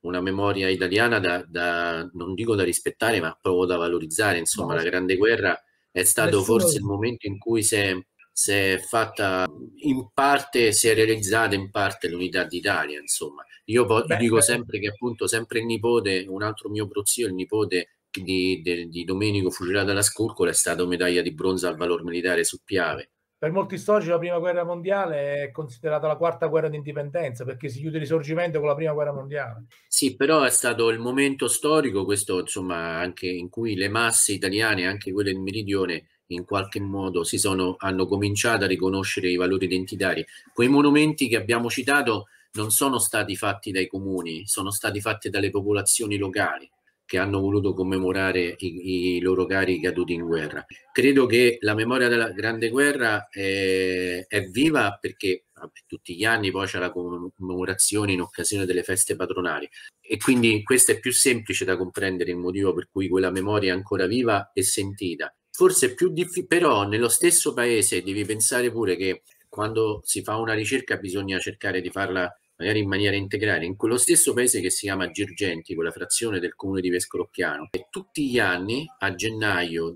S3: una memoria italiana non dico da rispettare, ma proprio da valorizzare. Insomma, la Grande Guerra è stato forse il momento in cui si è fatta in parte, si è realizzata in parte l'unità d'Italia. Insomma, io dico sempre che appunto sempre il nipote, un altro mio prozio, il nipote di Domenico fucilato alla Scorcola, è stato medaglia di bronzo al valor militare su Piave.
S1: Per molti storici la prima guerra mondiale è considerata la quarta guerra d'indipendenza, perché si chiude il risorgimento con la prima guerra mondiale.
S3: Sì, però è stato il momento storico, questo insomma, anche in cui le masse italiane, anche quelle del meridione, in qualche modo hanno cominciato a riconoscere i valori identitari. Quei monumenti che abbiamo citato non sono stati fatti dai comuni, sono stati fatti dalle popolazioni locali che hanno voluto commemorare i loro cari caduti in guerra. Credo che la memoria della Grande Guerra è viva perché tutti gli anni poi c'è la commemorazione in occasione delle feste patronali, e quindi questo è più semplice da comprendere il motivo per cui quella memoria è ancora viva e sentita. Forse è più difficile, però nello stesso paese devi pensare pure che quando si fa una ricerca bisogna cercare di farla magari in maniera integrale. In quello stesso paese che si chiama Girgenti, quella frazione del comune di Vescovacchiano, e tutti gli anni a gennaio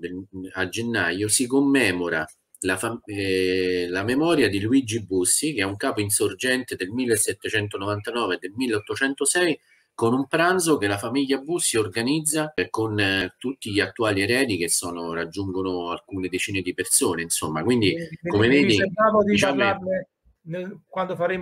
S3: si commemora la memoria di Luigi Bussi, che è un capo insorgente del 1799 e del 1806, con un pranzo che la famiglia Bussi organizza con tutti gli attuali eredi, che raggiungono alcune decine di persone, insomma. Quindi, come vedi,
S1: riservavo di parlarne quando faremo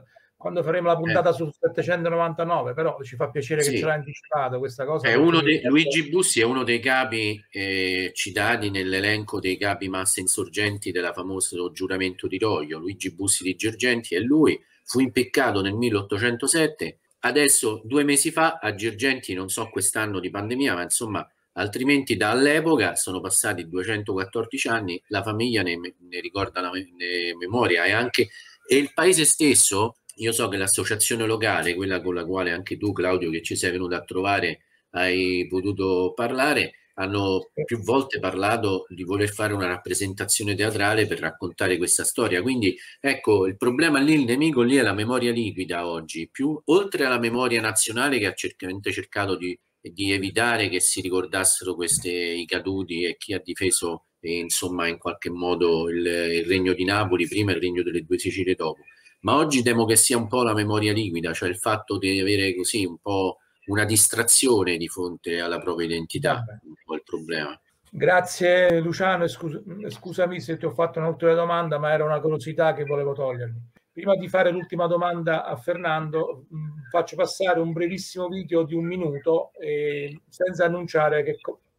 S1: la puntata sul 799, però ci fa piacere che ce l'ha anticipato questa cosa.
S3: Luigi Bussi è uno dei capi citati nell'elenco dei capi massa insorgenti della famoso giuramento di Roio. Luigi Bussi di Girgenti è lui, fu impiccato nel 1807. Adesso 2 mesi fa a Girgenti, non so quest'anno di pandemia, ma insomma, altrimenti dall'epoca sono passati 214 anni, la famiglia ne ricorda la memoria, e il paese stesso. Io so che l'associazione locale, quella con la quale anche tu, Claudio, che ci sei venuto a trovare, hai potuto parlare, hanno più volte parlato di voler fare una rappresentazione teatrale per raccontare questa storia. Quindi ecco, il problema lì, il nemico lì è la memoria liquida oggi, oltre alla memoria nazionale, che ha cercato di evitare che si ricordassero i caduti e chi ha difeso insomma in qualche modo il Regno di Napoli prima e il Regno delle Due Sicilie dopo. Ma oggi temo che sia un po' la memoria liquida, cioè il fatto di avere così un po' una distrazione di fronte alla propria identità, un po' il problema.
S1: Grazie Luciano, scusami se ti ho fatto un'ultima domanda, ma era una curiosità che volevo togliermi. Prima di fare l'ultima domanda a Fernando, faccio passare un brevissimo video di 1 minuto senza annunciare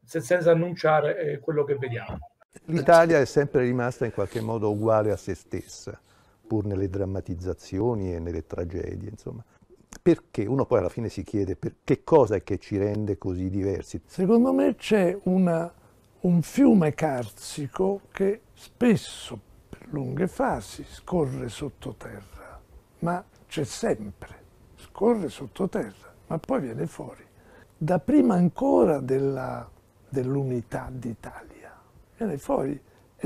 S1: quello che vediamo.
S4: L'Italia è sempre rimasta in qualche modo uguale a se stessa, pur nelle drammatizzazioni e nelle tragedie, insomma. Perché? Uno poi alla fine si chiede che cosa è che ci rende così diversi.
S5: Secondo me c'è un fiume carsico che spesso, per lunghe fasi, scorre sottoterra, ma c'è sempre, scorre sottoterra, ma poi viene fuori. Da prima ancora dell'unità d'Italia, viene fuori.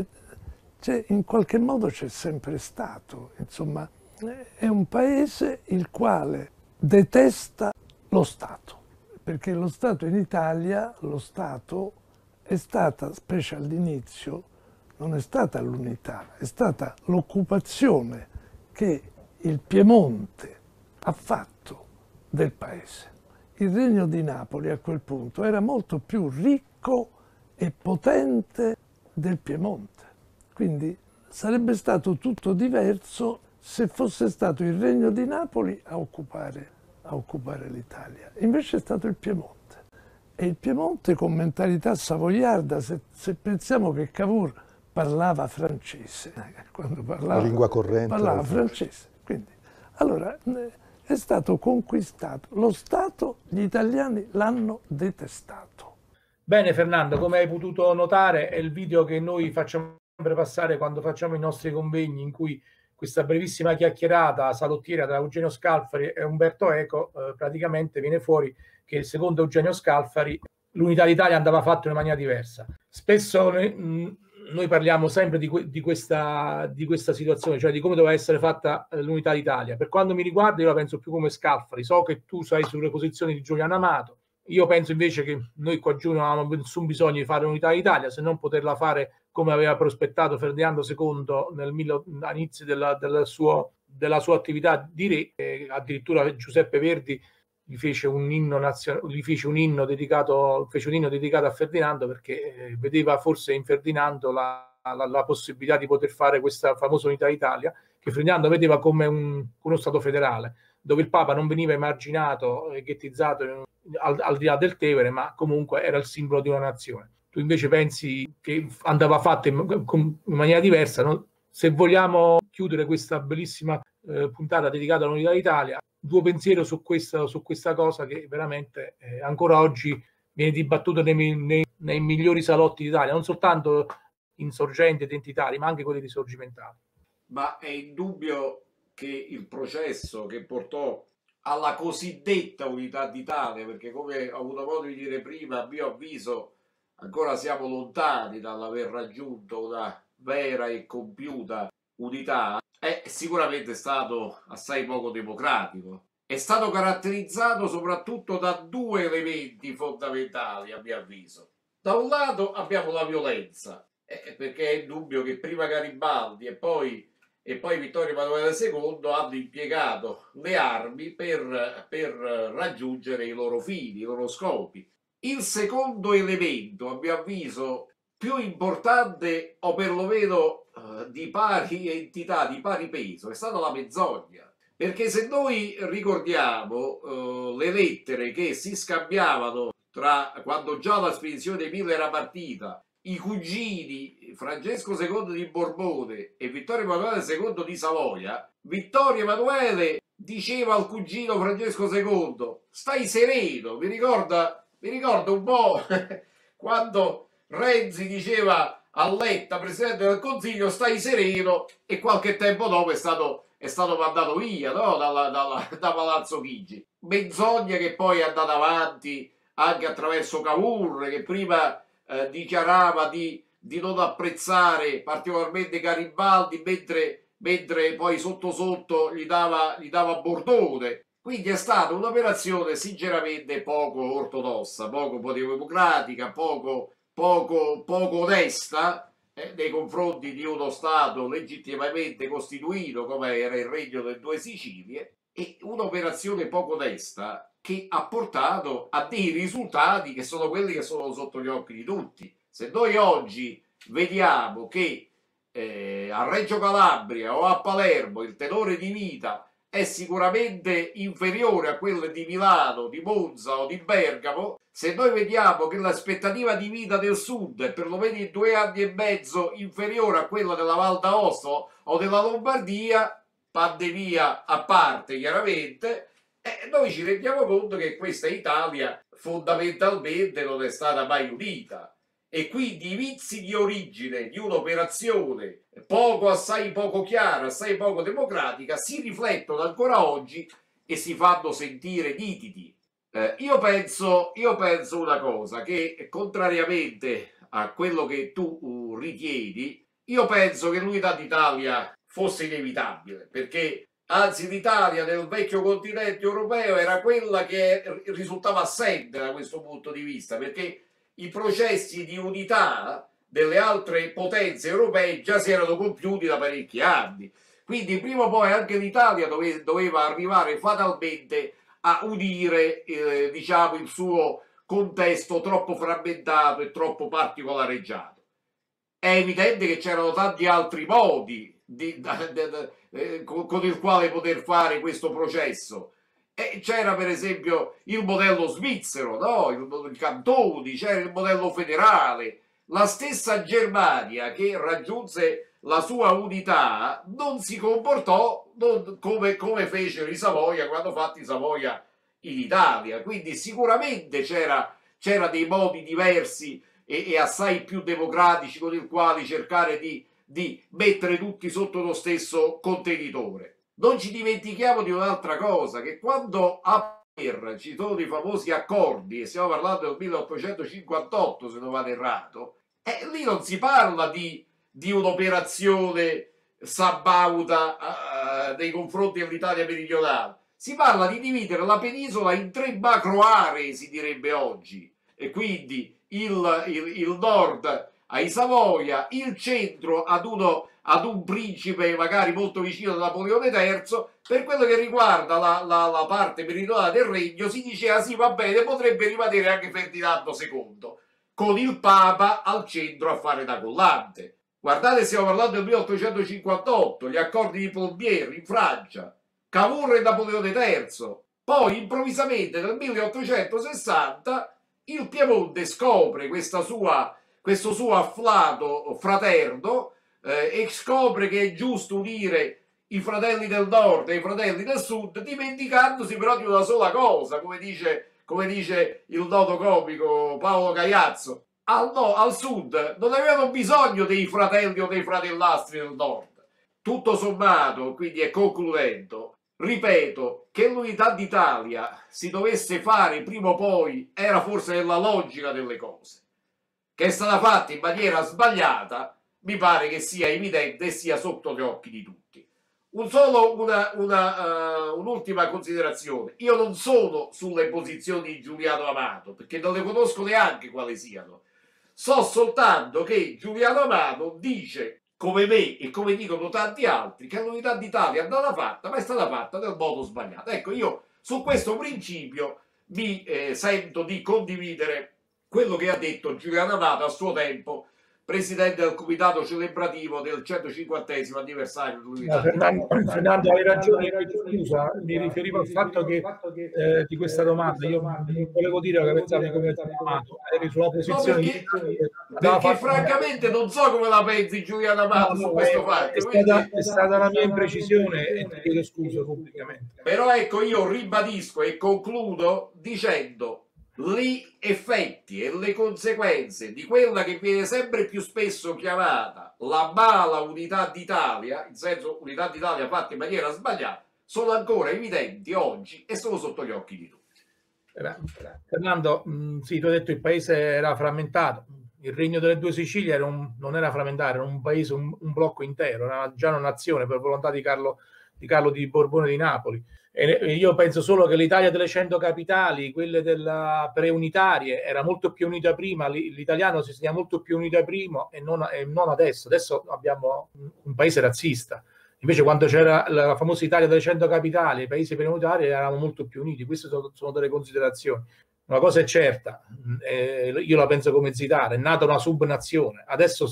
S5: In qualche modo c'è sempre stato, insomma, è un paese il quale detesta lo Stato, perché lo Stato in Italia, lo Stato è stata, specie all'inizio, non è stata l'unità, è stata l'occupazione che il Piemonte ha fatto del paese. Il Regno di Napoli a quel punto era molto più ricco e potente del Piemonte. Quindi sarebbe stato tutto diverso se fosse stato il Regno di Napoli a occupare l'Italia. Invece è stato il Piemonte. E il Piemonte con mentalità savoiarda, se pensiamo che Cavour parlava francese, quando parlava,
S4: la lingua corrente,
S5: parlava francese. Quindi, allora, è stato conquistato. Lo Stato, gli italiani l'hanno detestato.
S1: Bene Fernando, come hai potuto notare è il video che noi facciamo sempre passare quando facciamo i nostri convegni, in cui questa brevissima chiacchierata salottiera tra Eugenio Scalfari e Umberto Eco, praticamente viene fuori che secondo Eugenio Scalfari l'unità d'Italia andava fatta in una maniera diversa. Spesso noi parliamo sempre di questa situazione, cioè di come doveva essere fatta l'unità d'Italia. Per quanto mi riguarda, io la penso più come Scalfari. So che tu sei sulle posizioni di Giuliano Amato. Io penso invece che noi qua giù non avevamo nessun bisogno di fare l'unità d'Italia, se non poterla fare come aveva prospettato Ferdinando II all'inizio della sua attività di re. Addirittura Giuseppe Verdi gli fece un inno dedicato a Ferdinando, perché vedeva forse in Ferdinando la possibilità di poter fare questa famosa unità d'Italia, che Ferdinando vedeva come uno Stato federale, dove il Papa non veniva emarginato e ghettizzato al di là del Tevere, ma comunque era il simbolo di una nazione. Tu invece pensi che andava fatta in maniera diversa, no? Se vogliamo chiudere questa bellissima puntata dedicata all'unità d'Italia, tuo pensiero su questa cosa che veramente ancora oggi viene dibattuta nei migliori salotti d'Italia, non soltanto insorgenti, identitari, ma anche quelli risorgimentali.
S2: Ma è indubbio che il processo che portò alla cosiddetta unità d'Italia, perché come ho avuto modo di dire prima, a mio avviso ancora siamo lontani dall'aver raggiunto una vera e compiuta unità, è sicuramente stato assai poco democratico. È stato caratterizzato soprattutto da due elementi fondamentali, a mio avviso. Da un lato abbiamo la violenza, perché è indubbio che prima Garibaldi e poi Vittorio Emanuele II hanno impiegato le armi per raggiungere i loro fini, i loro scopi. Il secondo elemento, a mio avviso, più importante o perlomeno di pari entità, di pari peso, è stata la menzogna. Perché se noi ricordiamo le lettere che si scambiavano quando già la spedizione di Mille era partita, i cugini Francesco II di Borbone e Vittorio Emanuele II di Savoia, Vittorio Emanuele diceva al cugino Francesco II: stai sereno. Mi ricordo un po' quando Renzi diceva a Letta, Presidente del Consiglio, stai sereno, e qualche tempo dopo è stato mandato via, no? da Palazzo Chigi. Menzogna che poi è andata avanti anche attraverso Cavour, che prima dichiarava di non apprezzare particolarmente Garibaldi, mentre poi sotto gli dava Bordone. Quindi è stata un'operazione sinceramente poco ortodossa, poco democratica, poco onesta nei confronti di uno Stato legittimamente costituito come era il Regno delle Due Sicilie, e un'operazione poco onesta che ha portato a dei risultati che sono quelli che sono sotto gli occhi di tutti. Se noi oggi vediamo che a Reggio Calabria o a Palermo il tenore di vita è sicuramente inferiore a quello di Milano, di Monza o di Bergamo, se noi vediamo che l'aspettativa di vita del sud è perlomeno di 2 anni e mezzo inferiore a quella della Val d'Aosta o della Lombardia, pandemia a parte chiaramente, noi ci rendiamo conto che questa Italia fondamentalmente non è stata mai unita, e quindi i vizi di origine di un'operazione assai poco chiara, assai poco democratica si riflettono ancora oggi e si fanno sentire nitidi. Io penso una cosa, che contrariamente a quello che tu richiedi, io penso che l'unità d'Italia fosse inevitabile, perché anzi l'Italia del vecchio continente europeo era quella che risultava assente da questo punto di vista, perché i processi di unità delle altre potenze europee già si erano compiuti da parecchi anni. Quindi prima o poi anche l'Italia doveva arrivare fatalmente a unire diciamo, il suo contesto troppo frammentato e troppo particolareggiato. È evidente che c'erano tanti altri modi con il quale poter fare questo processo. C'era per esempio il modello svizzero, no? I cantoni, c'era il modello federale. La stessa Germania, che raggiunse la sua unità, non si comportò come fecero i Savoia quando fatti i Savoia in Italia. Quindi sicuramente c'era dei modi diversi e assai più democratici con i quali cercare di mettere tutti sotto lo stesso contenitore. Non ci dimentichiamo di un'altra cosa, che quando a Paler ci sono i famosi accordi, e stiamo parlando del 1858 se non vado errato, Lì non si parla di un'operazione sabauta nei confronti dell'Italia meridionale, si parla di dividere la penisola in 3 macro aree, si direbbe oggi, e quindi il nord ai Savoia, il centro ad un principe magari molto vicino a Napoleone III. Per quello che riguarda la parte meridionale del regno si diceva sì, va bene, potrebbe rimanere anche Ferdinando II, con il Papa al centro a fare da collante. Guardate, stiamo parlando del 1858, gli accordi di Plombières in Francia, Cavour e Napoleone III. Poi improvvisamente nel 1860 il Piemonte scopre questo suo afflato fraterno e scopre che è giusto unire i fratelli del nord e i fratelli del sud, dimenticandosi però di una sola cosa, come dice il noto comico Paolo Gaiazzo. Al sud non avevano bisogno dei fratelli o dei fratellastri del nord. Tutto sommato, quindi, e concludendo, ripeto, che l'unità d'Italia si dovesse fare prima o poi era forse nella logica delle cose. Che è stata fatta in maniera sbagliata mi pare che sia evidente e sia sotto gli occhi di tutti. Un'ultima considerazione: io non sono sulle posizioni di Giuliano Amato, perché non le conosco neanche quali siano. So soltanto che Giuliano Amato dice, come me e come dicono tanti altri, che l'unità d'Italia è andata fatta, ma è stata fatta nel modo sbagliato. Ecco, io su questo principio mi sento di condividere quello che ha detto Giuliano Amato a suo tempo, presidente del comitato celebrativo del 150° anniversario dell'unità.
S1: Fernando, hai ragione, scusa, mi riferivo al fatto che di questa domanda io volevo dire che pensavi come Amato, eri sulla posizione
S2: perché francamente non so come la pensi Giuliano Amato su questo fatto.
S1: È stata la mia imprecisione e ti chiedo scusa pubblicamente.
S2: Però ecco, io ribadisco e concludo dicendo: gli effetti e le conseguenze di quella che viene sempre più spesso chiamata la mala unità d'Italia, in senso unità d'Italia fatta in maniera sbagliata, sono ancora evidenti oggi e sono sotto gli occhi di tutti.
S1: Fernando, sì, tu hai detto il paese era frammentato, il regno delle 2 Sicilie non era frammentato, era un paese, un blocco intero, era già una nazione per volontà di Carlo di Borbone di Napoli. E io penso solo che l'Italia delle 100 capitali, quelle della preunitarie, era molto più unita prima, l'italiano si sentiva molto più unita prima e non adesso. Adesso abbiamo un paese razzista. Invece quando c'era la famosa Italia delle 100 capitali, i paesi preunitari eravamo molto più uniti. Queste sono delle considerazioni. Una cosa è certa, io la penso come Zitare, è nata una subnazione. Adesso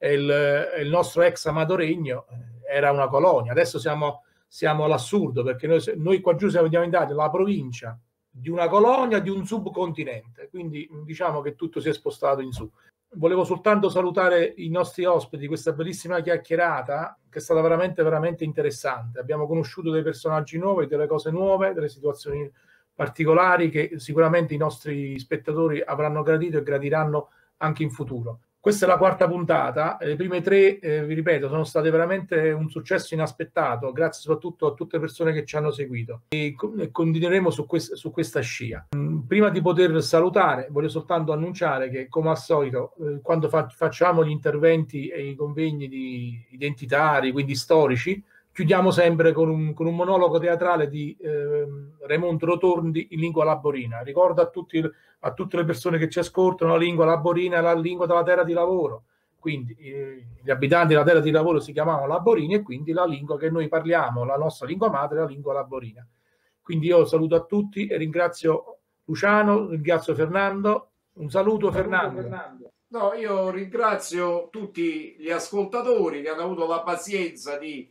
S1: il nostro ex amato regno era una colonia, adesso siamo all'assurdo, perché noi qua giù siamo diventati la provincia di una colonia di un subcontinente, quindi diciamo che tutto si è spostato in su. Volevo soltanto salutare i nostri ospiti di questa bellissima chiacchierata che è stata veramente veramente interessante. Abbiamo conosciuto dei personaggi nuovi, delle cose nuove, delle situazioni particolari che sicuramente i nostri spettatori avranno gradito e gradiranno anche in futuro. Questa è la 4ª puntata, le prime 3, vi ripeto, sono state veramente un successo inaspettato, grazie soprattutto a tutte le persone che ci hanno seguito e continueremo su questa scia. Prima di poter salutare, voglio soltanto annunciare che, come al solito, quando facciamo gli interventi e i convegni identitari, quindi storici, chiudiamo sempre con un monologo teatrale di Raimondo Rotondi in lingua laborina. Ricordo a tutte le persone che ci ascoltano, la lingua laborina è la lingua della terra di lavoro, quindi gli abitanti della terra di lavoro si chiamavano laborini e quindi la lingua che noi parliamo, la nostra lingua madre, è la lingua laborina. Quindi io saluto a tutti e ringrazio Luciano, ringrazio Fernando. Un saluto Fernando.
S2: No, io ringrazio tutti gli ascoltatori che hanno avuto la pazienza di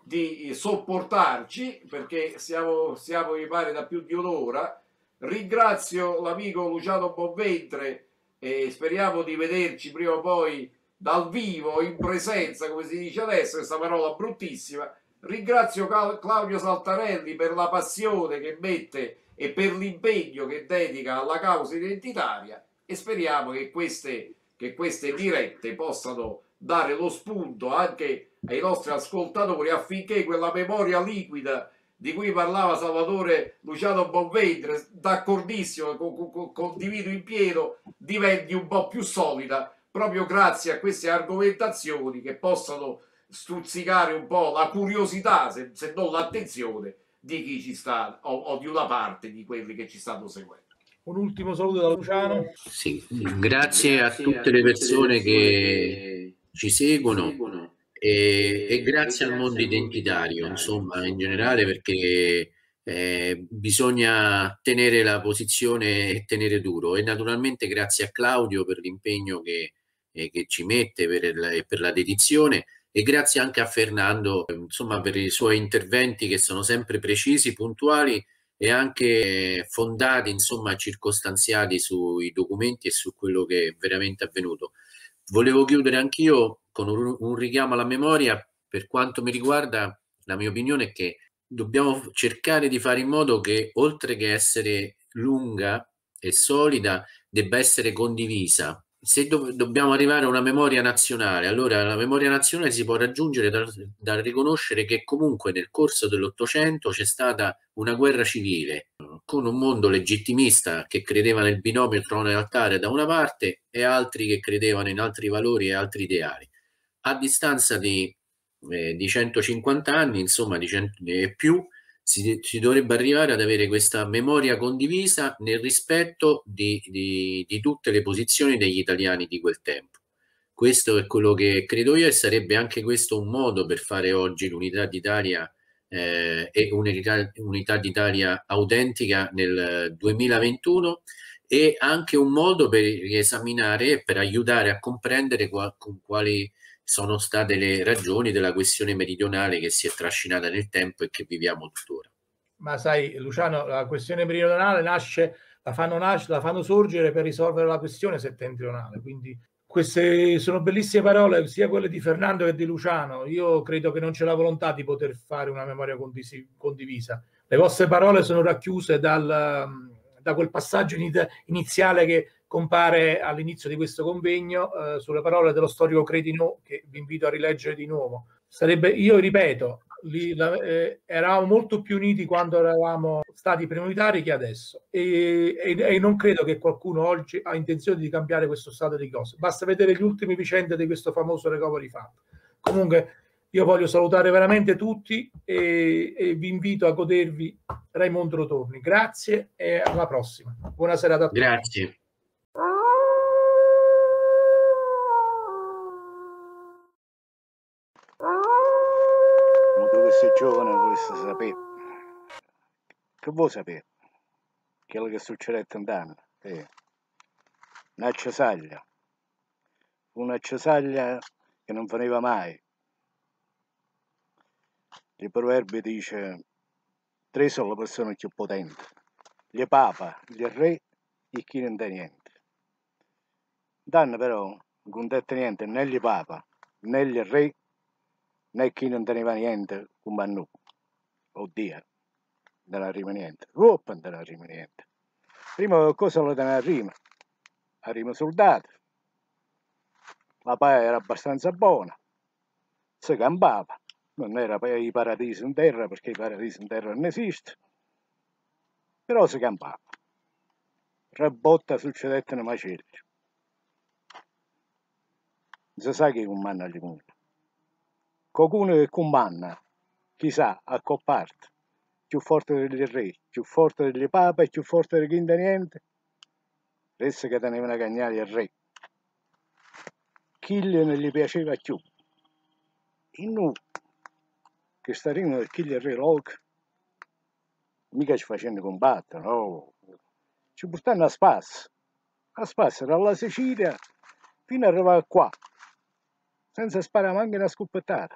S2: sopportarci, perché siamo mi pare da più di un'ora. Ringrazio l'amico Luciano Bonventre e speriamo di vederci prima o poi dal vivo, in presenza, come si dice adesso, questa parola bruttissima. Ringrazio Claudio Saltarelli per la passione che mette e per l'impegno che dedica alla causa identitaria, e speriamo che queste dirette possano dare lo spunto anche ai nostri ascoltatori affinché quella memoria liquida di cui parlava Salvatore Luciano Bonventre, d'accordissimo, condivido in pieno, diventi un po' più solida proprio grazie a queste argomentazioni che possano stuzzicare un po' la curiosità, se non l'attenzione, di chi ci sta o di una parte di quelli che ci stanno seguendo.
S1: Un ultimo saluto da Luciano.
S3: Sì, grazie a tutte le persone che ci seguono e grazie al mondo identitario, insomma, in generale, perché bisogna tenere la posizione e tenere duro. E naturalmente grazie a Claudio per l'impegno che ci mette per la dedizione, e grazie anche a Fernando, insomma, per i suoi interventi che sono sempre precisi, puntuali e anche fondati, insomma, circostanziati sui documenti e su quello che è veramente avvenuto. Volevo chiudere anch'io con un richiamo alla memoria. Per quanto mi riguarda, la mia opinione è che dobbiamo cercare di fare in modo che, oltre che essere lunga e solida, debba essere condivisa. Se dobbiamo arrivare a una memoria nazionale, allora la memoria nazionale si può raggiungere dal riconoscere che comunque nel corso dell'Ottocento c'è stata una guerra civile, con un mondo legittimista che credeva nel binomio trono e altare da una parte e altri che credevano in altri valori e altri ideali. A distanza di 150 anni, insomma, di 100 e più, si dovrebbe arrivare ad avere questa memoria condivisa nel rispetto di tutte le posizioni degli italiani di quel tempo. Questo è quello che credo io, e sarebbe anche questo un modo per fare oggi l'unità d'Italia e unità d'Italia autentica nel 2021, e anche un modo per riesaminare e per aiutare a comprendere quali sono state le ragioni della questione meridionale che si è trascinata nel tempo e che viviamo tuttora.
S1: Ma sai, Luciano, la questione meridionale la fanno sorgere per risolvere la questione settentrionale. Quindi queste sono bellissime parole, sia quelle di Fernando che di Luciano. Io credo che non c'è la volontà di poter fare una memoria condivisa. Le vostre parole sono racchiuse da quel passaggio iniziale che compare all'inizio di questo convegno, sulle parole dello storico Cretino, che vi invito a rileggere di nuovo. Io ripeto, eravamo molto più uniti quando eravamo stati preunitari che adesso, e non credo che qualcuno oggi ha intenzione di cambiare questo stato di cose. Basta vedere le ultime vicende di questo famoso recovery fund. Comunque io voglio salutare veramente tutti e vi invito a godervi Raimondo Rotorni. Grazie e alla prossima. Buonasera a tutti.
S3: Grazie.
S6: Tu che sei giovane dovresti sapere. Che vuoi sapere? Quello che succede in anni. Una cesaglia. Una cesaglia che non veniva mai. Il proverbio dice: tre sono le persone più potenti. Gli papa, gli re e chi non ha niente. Danno però non ha niente né gli papa, né gli re, né chi non teneva niente come a noi. Oddio, non arriva niente. Ruppen non arriva niente. Prima cosa lo teneva a rima soldato. La paga era abbastanza buona, si campava, non era i paradisi in terra, perché i paradisi in terra non esistono, però si campava. Tre botte succedette nei macelli. Non si sa chi comanda gli mondi. Qualcuno che comanda, chissà, a copparte, più forte degli re, più forte degli papa e più forte di chi non niente, resta che tenevano a cagnare il re. Chi non gli piaceva più. E noi, che staremo per chi gli re log, mica ci facendo combattere, no. Ci portano a spasso dalla Sicilia fino ad arrivare qua, senza sparare anche una scoppettata.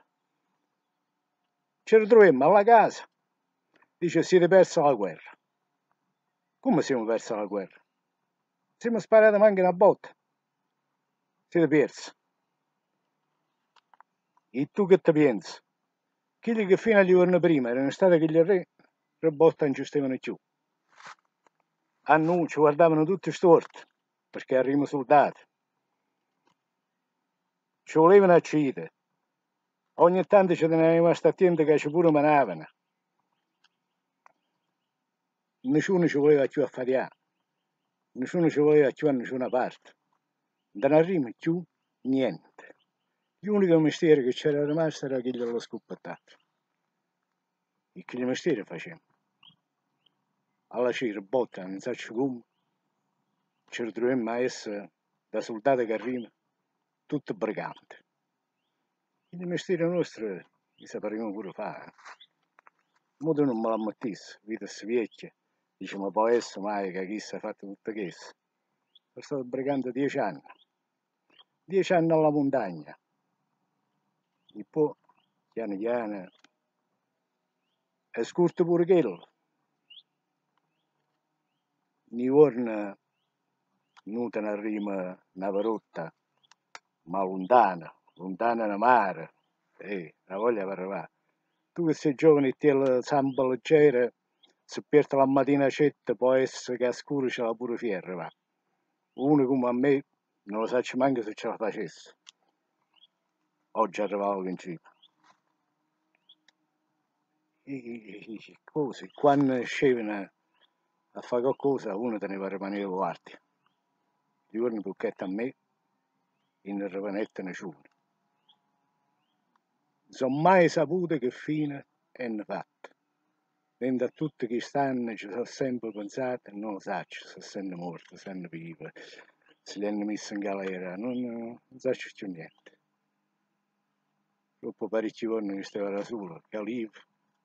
S6: Ci ritroviamo alla casa, dice: siete persi la guerra. Come siamo persi la guerra? Siamo sparati anche una botta. Siete persi. E tu che ti pensi? Quelli che fino agli giorni prima erano stati che gli re, tre botte non ci stavano più. A noi ci guardavano tutti storti, perché eravamo soldati. Ci volevano accedere. Ogni tanto ci tenevamo a stare attenti che ci pure manavano. Nessuno ci voleva più affariare. Nessuno ci voleva più a nessuna parte. non arriva più niente. L'unico mestiere che c'era rimasto era quello dello scopettato. E che mestiere facevamo? Alla cera, botta, non so come, ci ritroviamo a essere da soldati che arrivano, tutto brigante. Il mestiere nostro li sapremo pure fare. Molto non me la mettesse, vita vecchia, dice ma può essere mai che chi si è fatto tutto questo? Sono stato brigante 10 anni, 10 anni alla montagna, e poi piano piano è scurto pure quello. Ogni giorno non te ne arriva una rotta, ma lontana, lontana da mare, la voglia per arrivare. Tu che sei giovane e ti la zampa leggera, se perdi la mattina cetta può essere che a scuro ce l'ha pure fiera, va. Uno come a me non lo sa manco se ce la facesse. Oggi arrivavo in cima. E cose, quando scendevano a fare qualcosa, uno teneva a rimanere guardia. Gli giorni bucchetta a me e ne rimanette nessuno. Non sono mai saputo che fine hanno fatto. Dentro a tutti che stanno ci sono sempre pensato, non lo so, se sono morti, se sono vivi, se li hanno messi in galera, non so più niente. Dopo parecchi giorni che stavo da solo, calivo,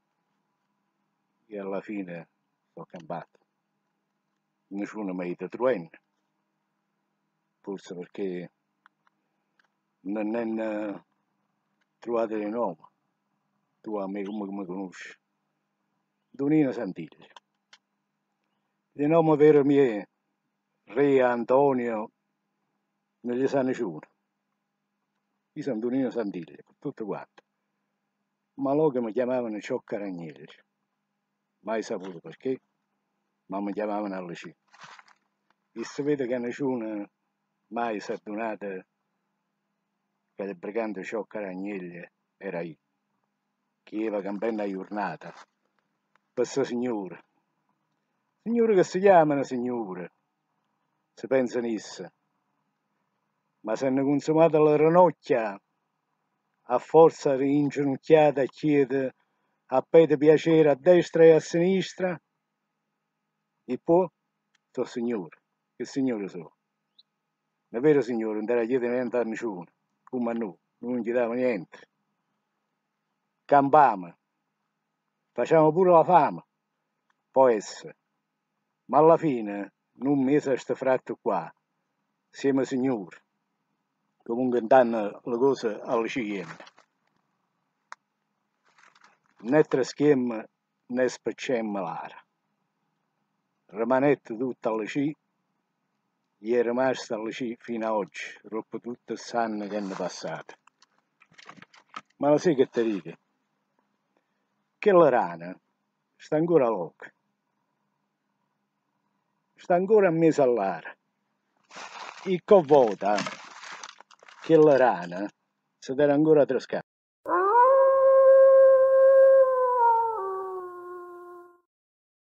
S6: e alla fine sono cambiato. Nessuno mi ha trovato, forse perché non hanno trovato di nuovo. Tu a me come mi conosci? Donino Santiglia. Il nome vero mio è Re Antonio, non gli sa nessuno. Io sono Donino Santiglia, tutto quanto. Ma loro mi chiamavano Ciocca Ragnelli. Mai saputo perché, ma mi chiamavano alla C. E si vede che nessuno mai si è donato che il brigante Ciocca Ragnelli era io. Che aveva campagna giornata. Per questo signore. Signore che si chiamano signore. Si pensano esse. Ma se hanno consumato la ranocchia, a forza di inginocchiata chiede a pete piacere a destra e a sinistra, e poi sono signore. Che signore sono? È vero signore, non era chiedere niente a nessuno, come a noi, non gli dava niente. Campavamo, facciamo pure la fame, può essere, ma alla fine non mi sa sto fratto qua, siamo signori. Comunque danno le cose alle ciene. Né treschiamo né spacciamo l'ara. Rimanette tutto alle C, gli è rimasto alle C fino a oggi, dopo tutti gli anni che hanno passato. Ma lo sai che ti dico? Che la rana sta ancora loca, sta ancora a mezzo all'ara. E che vota che la rana si deve ancora trescare.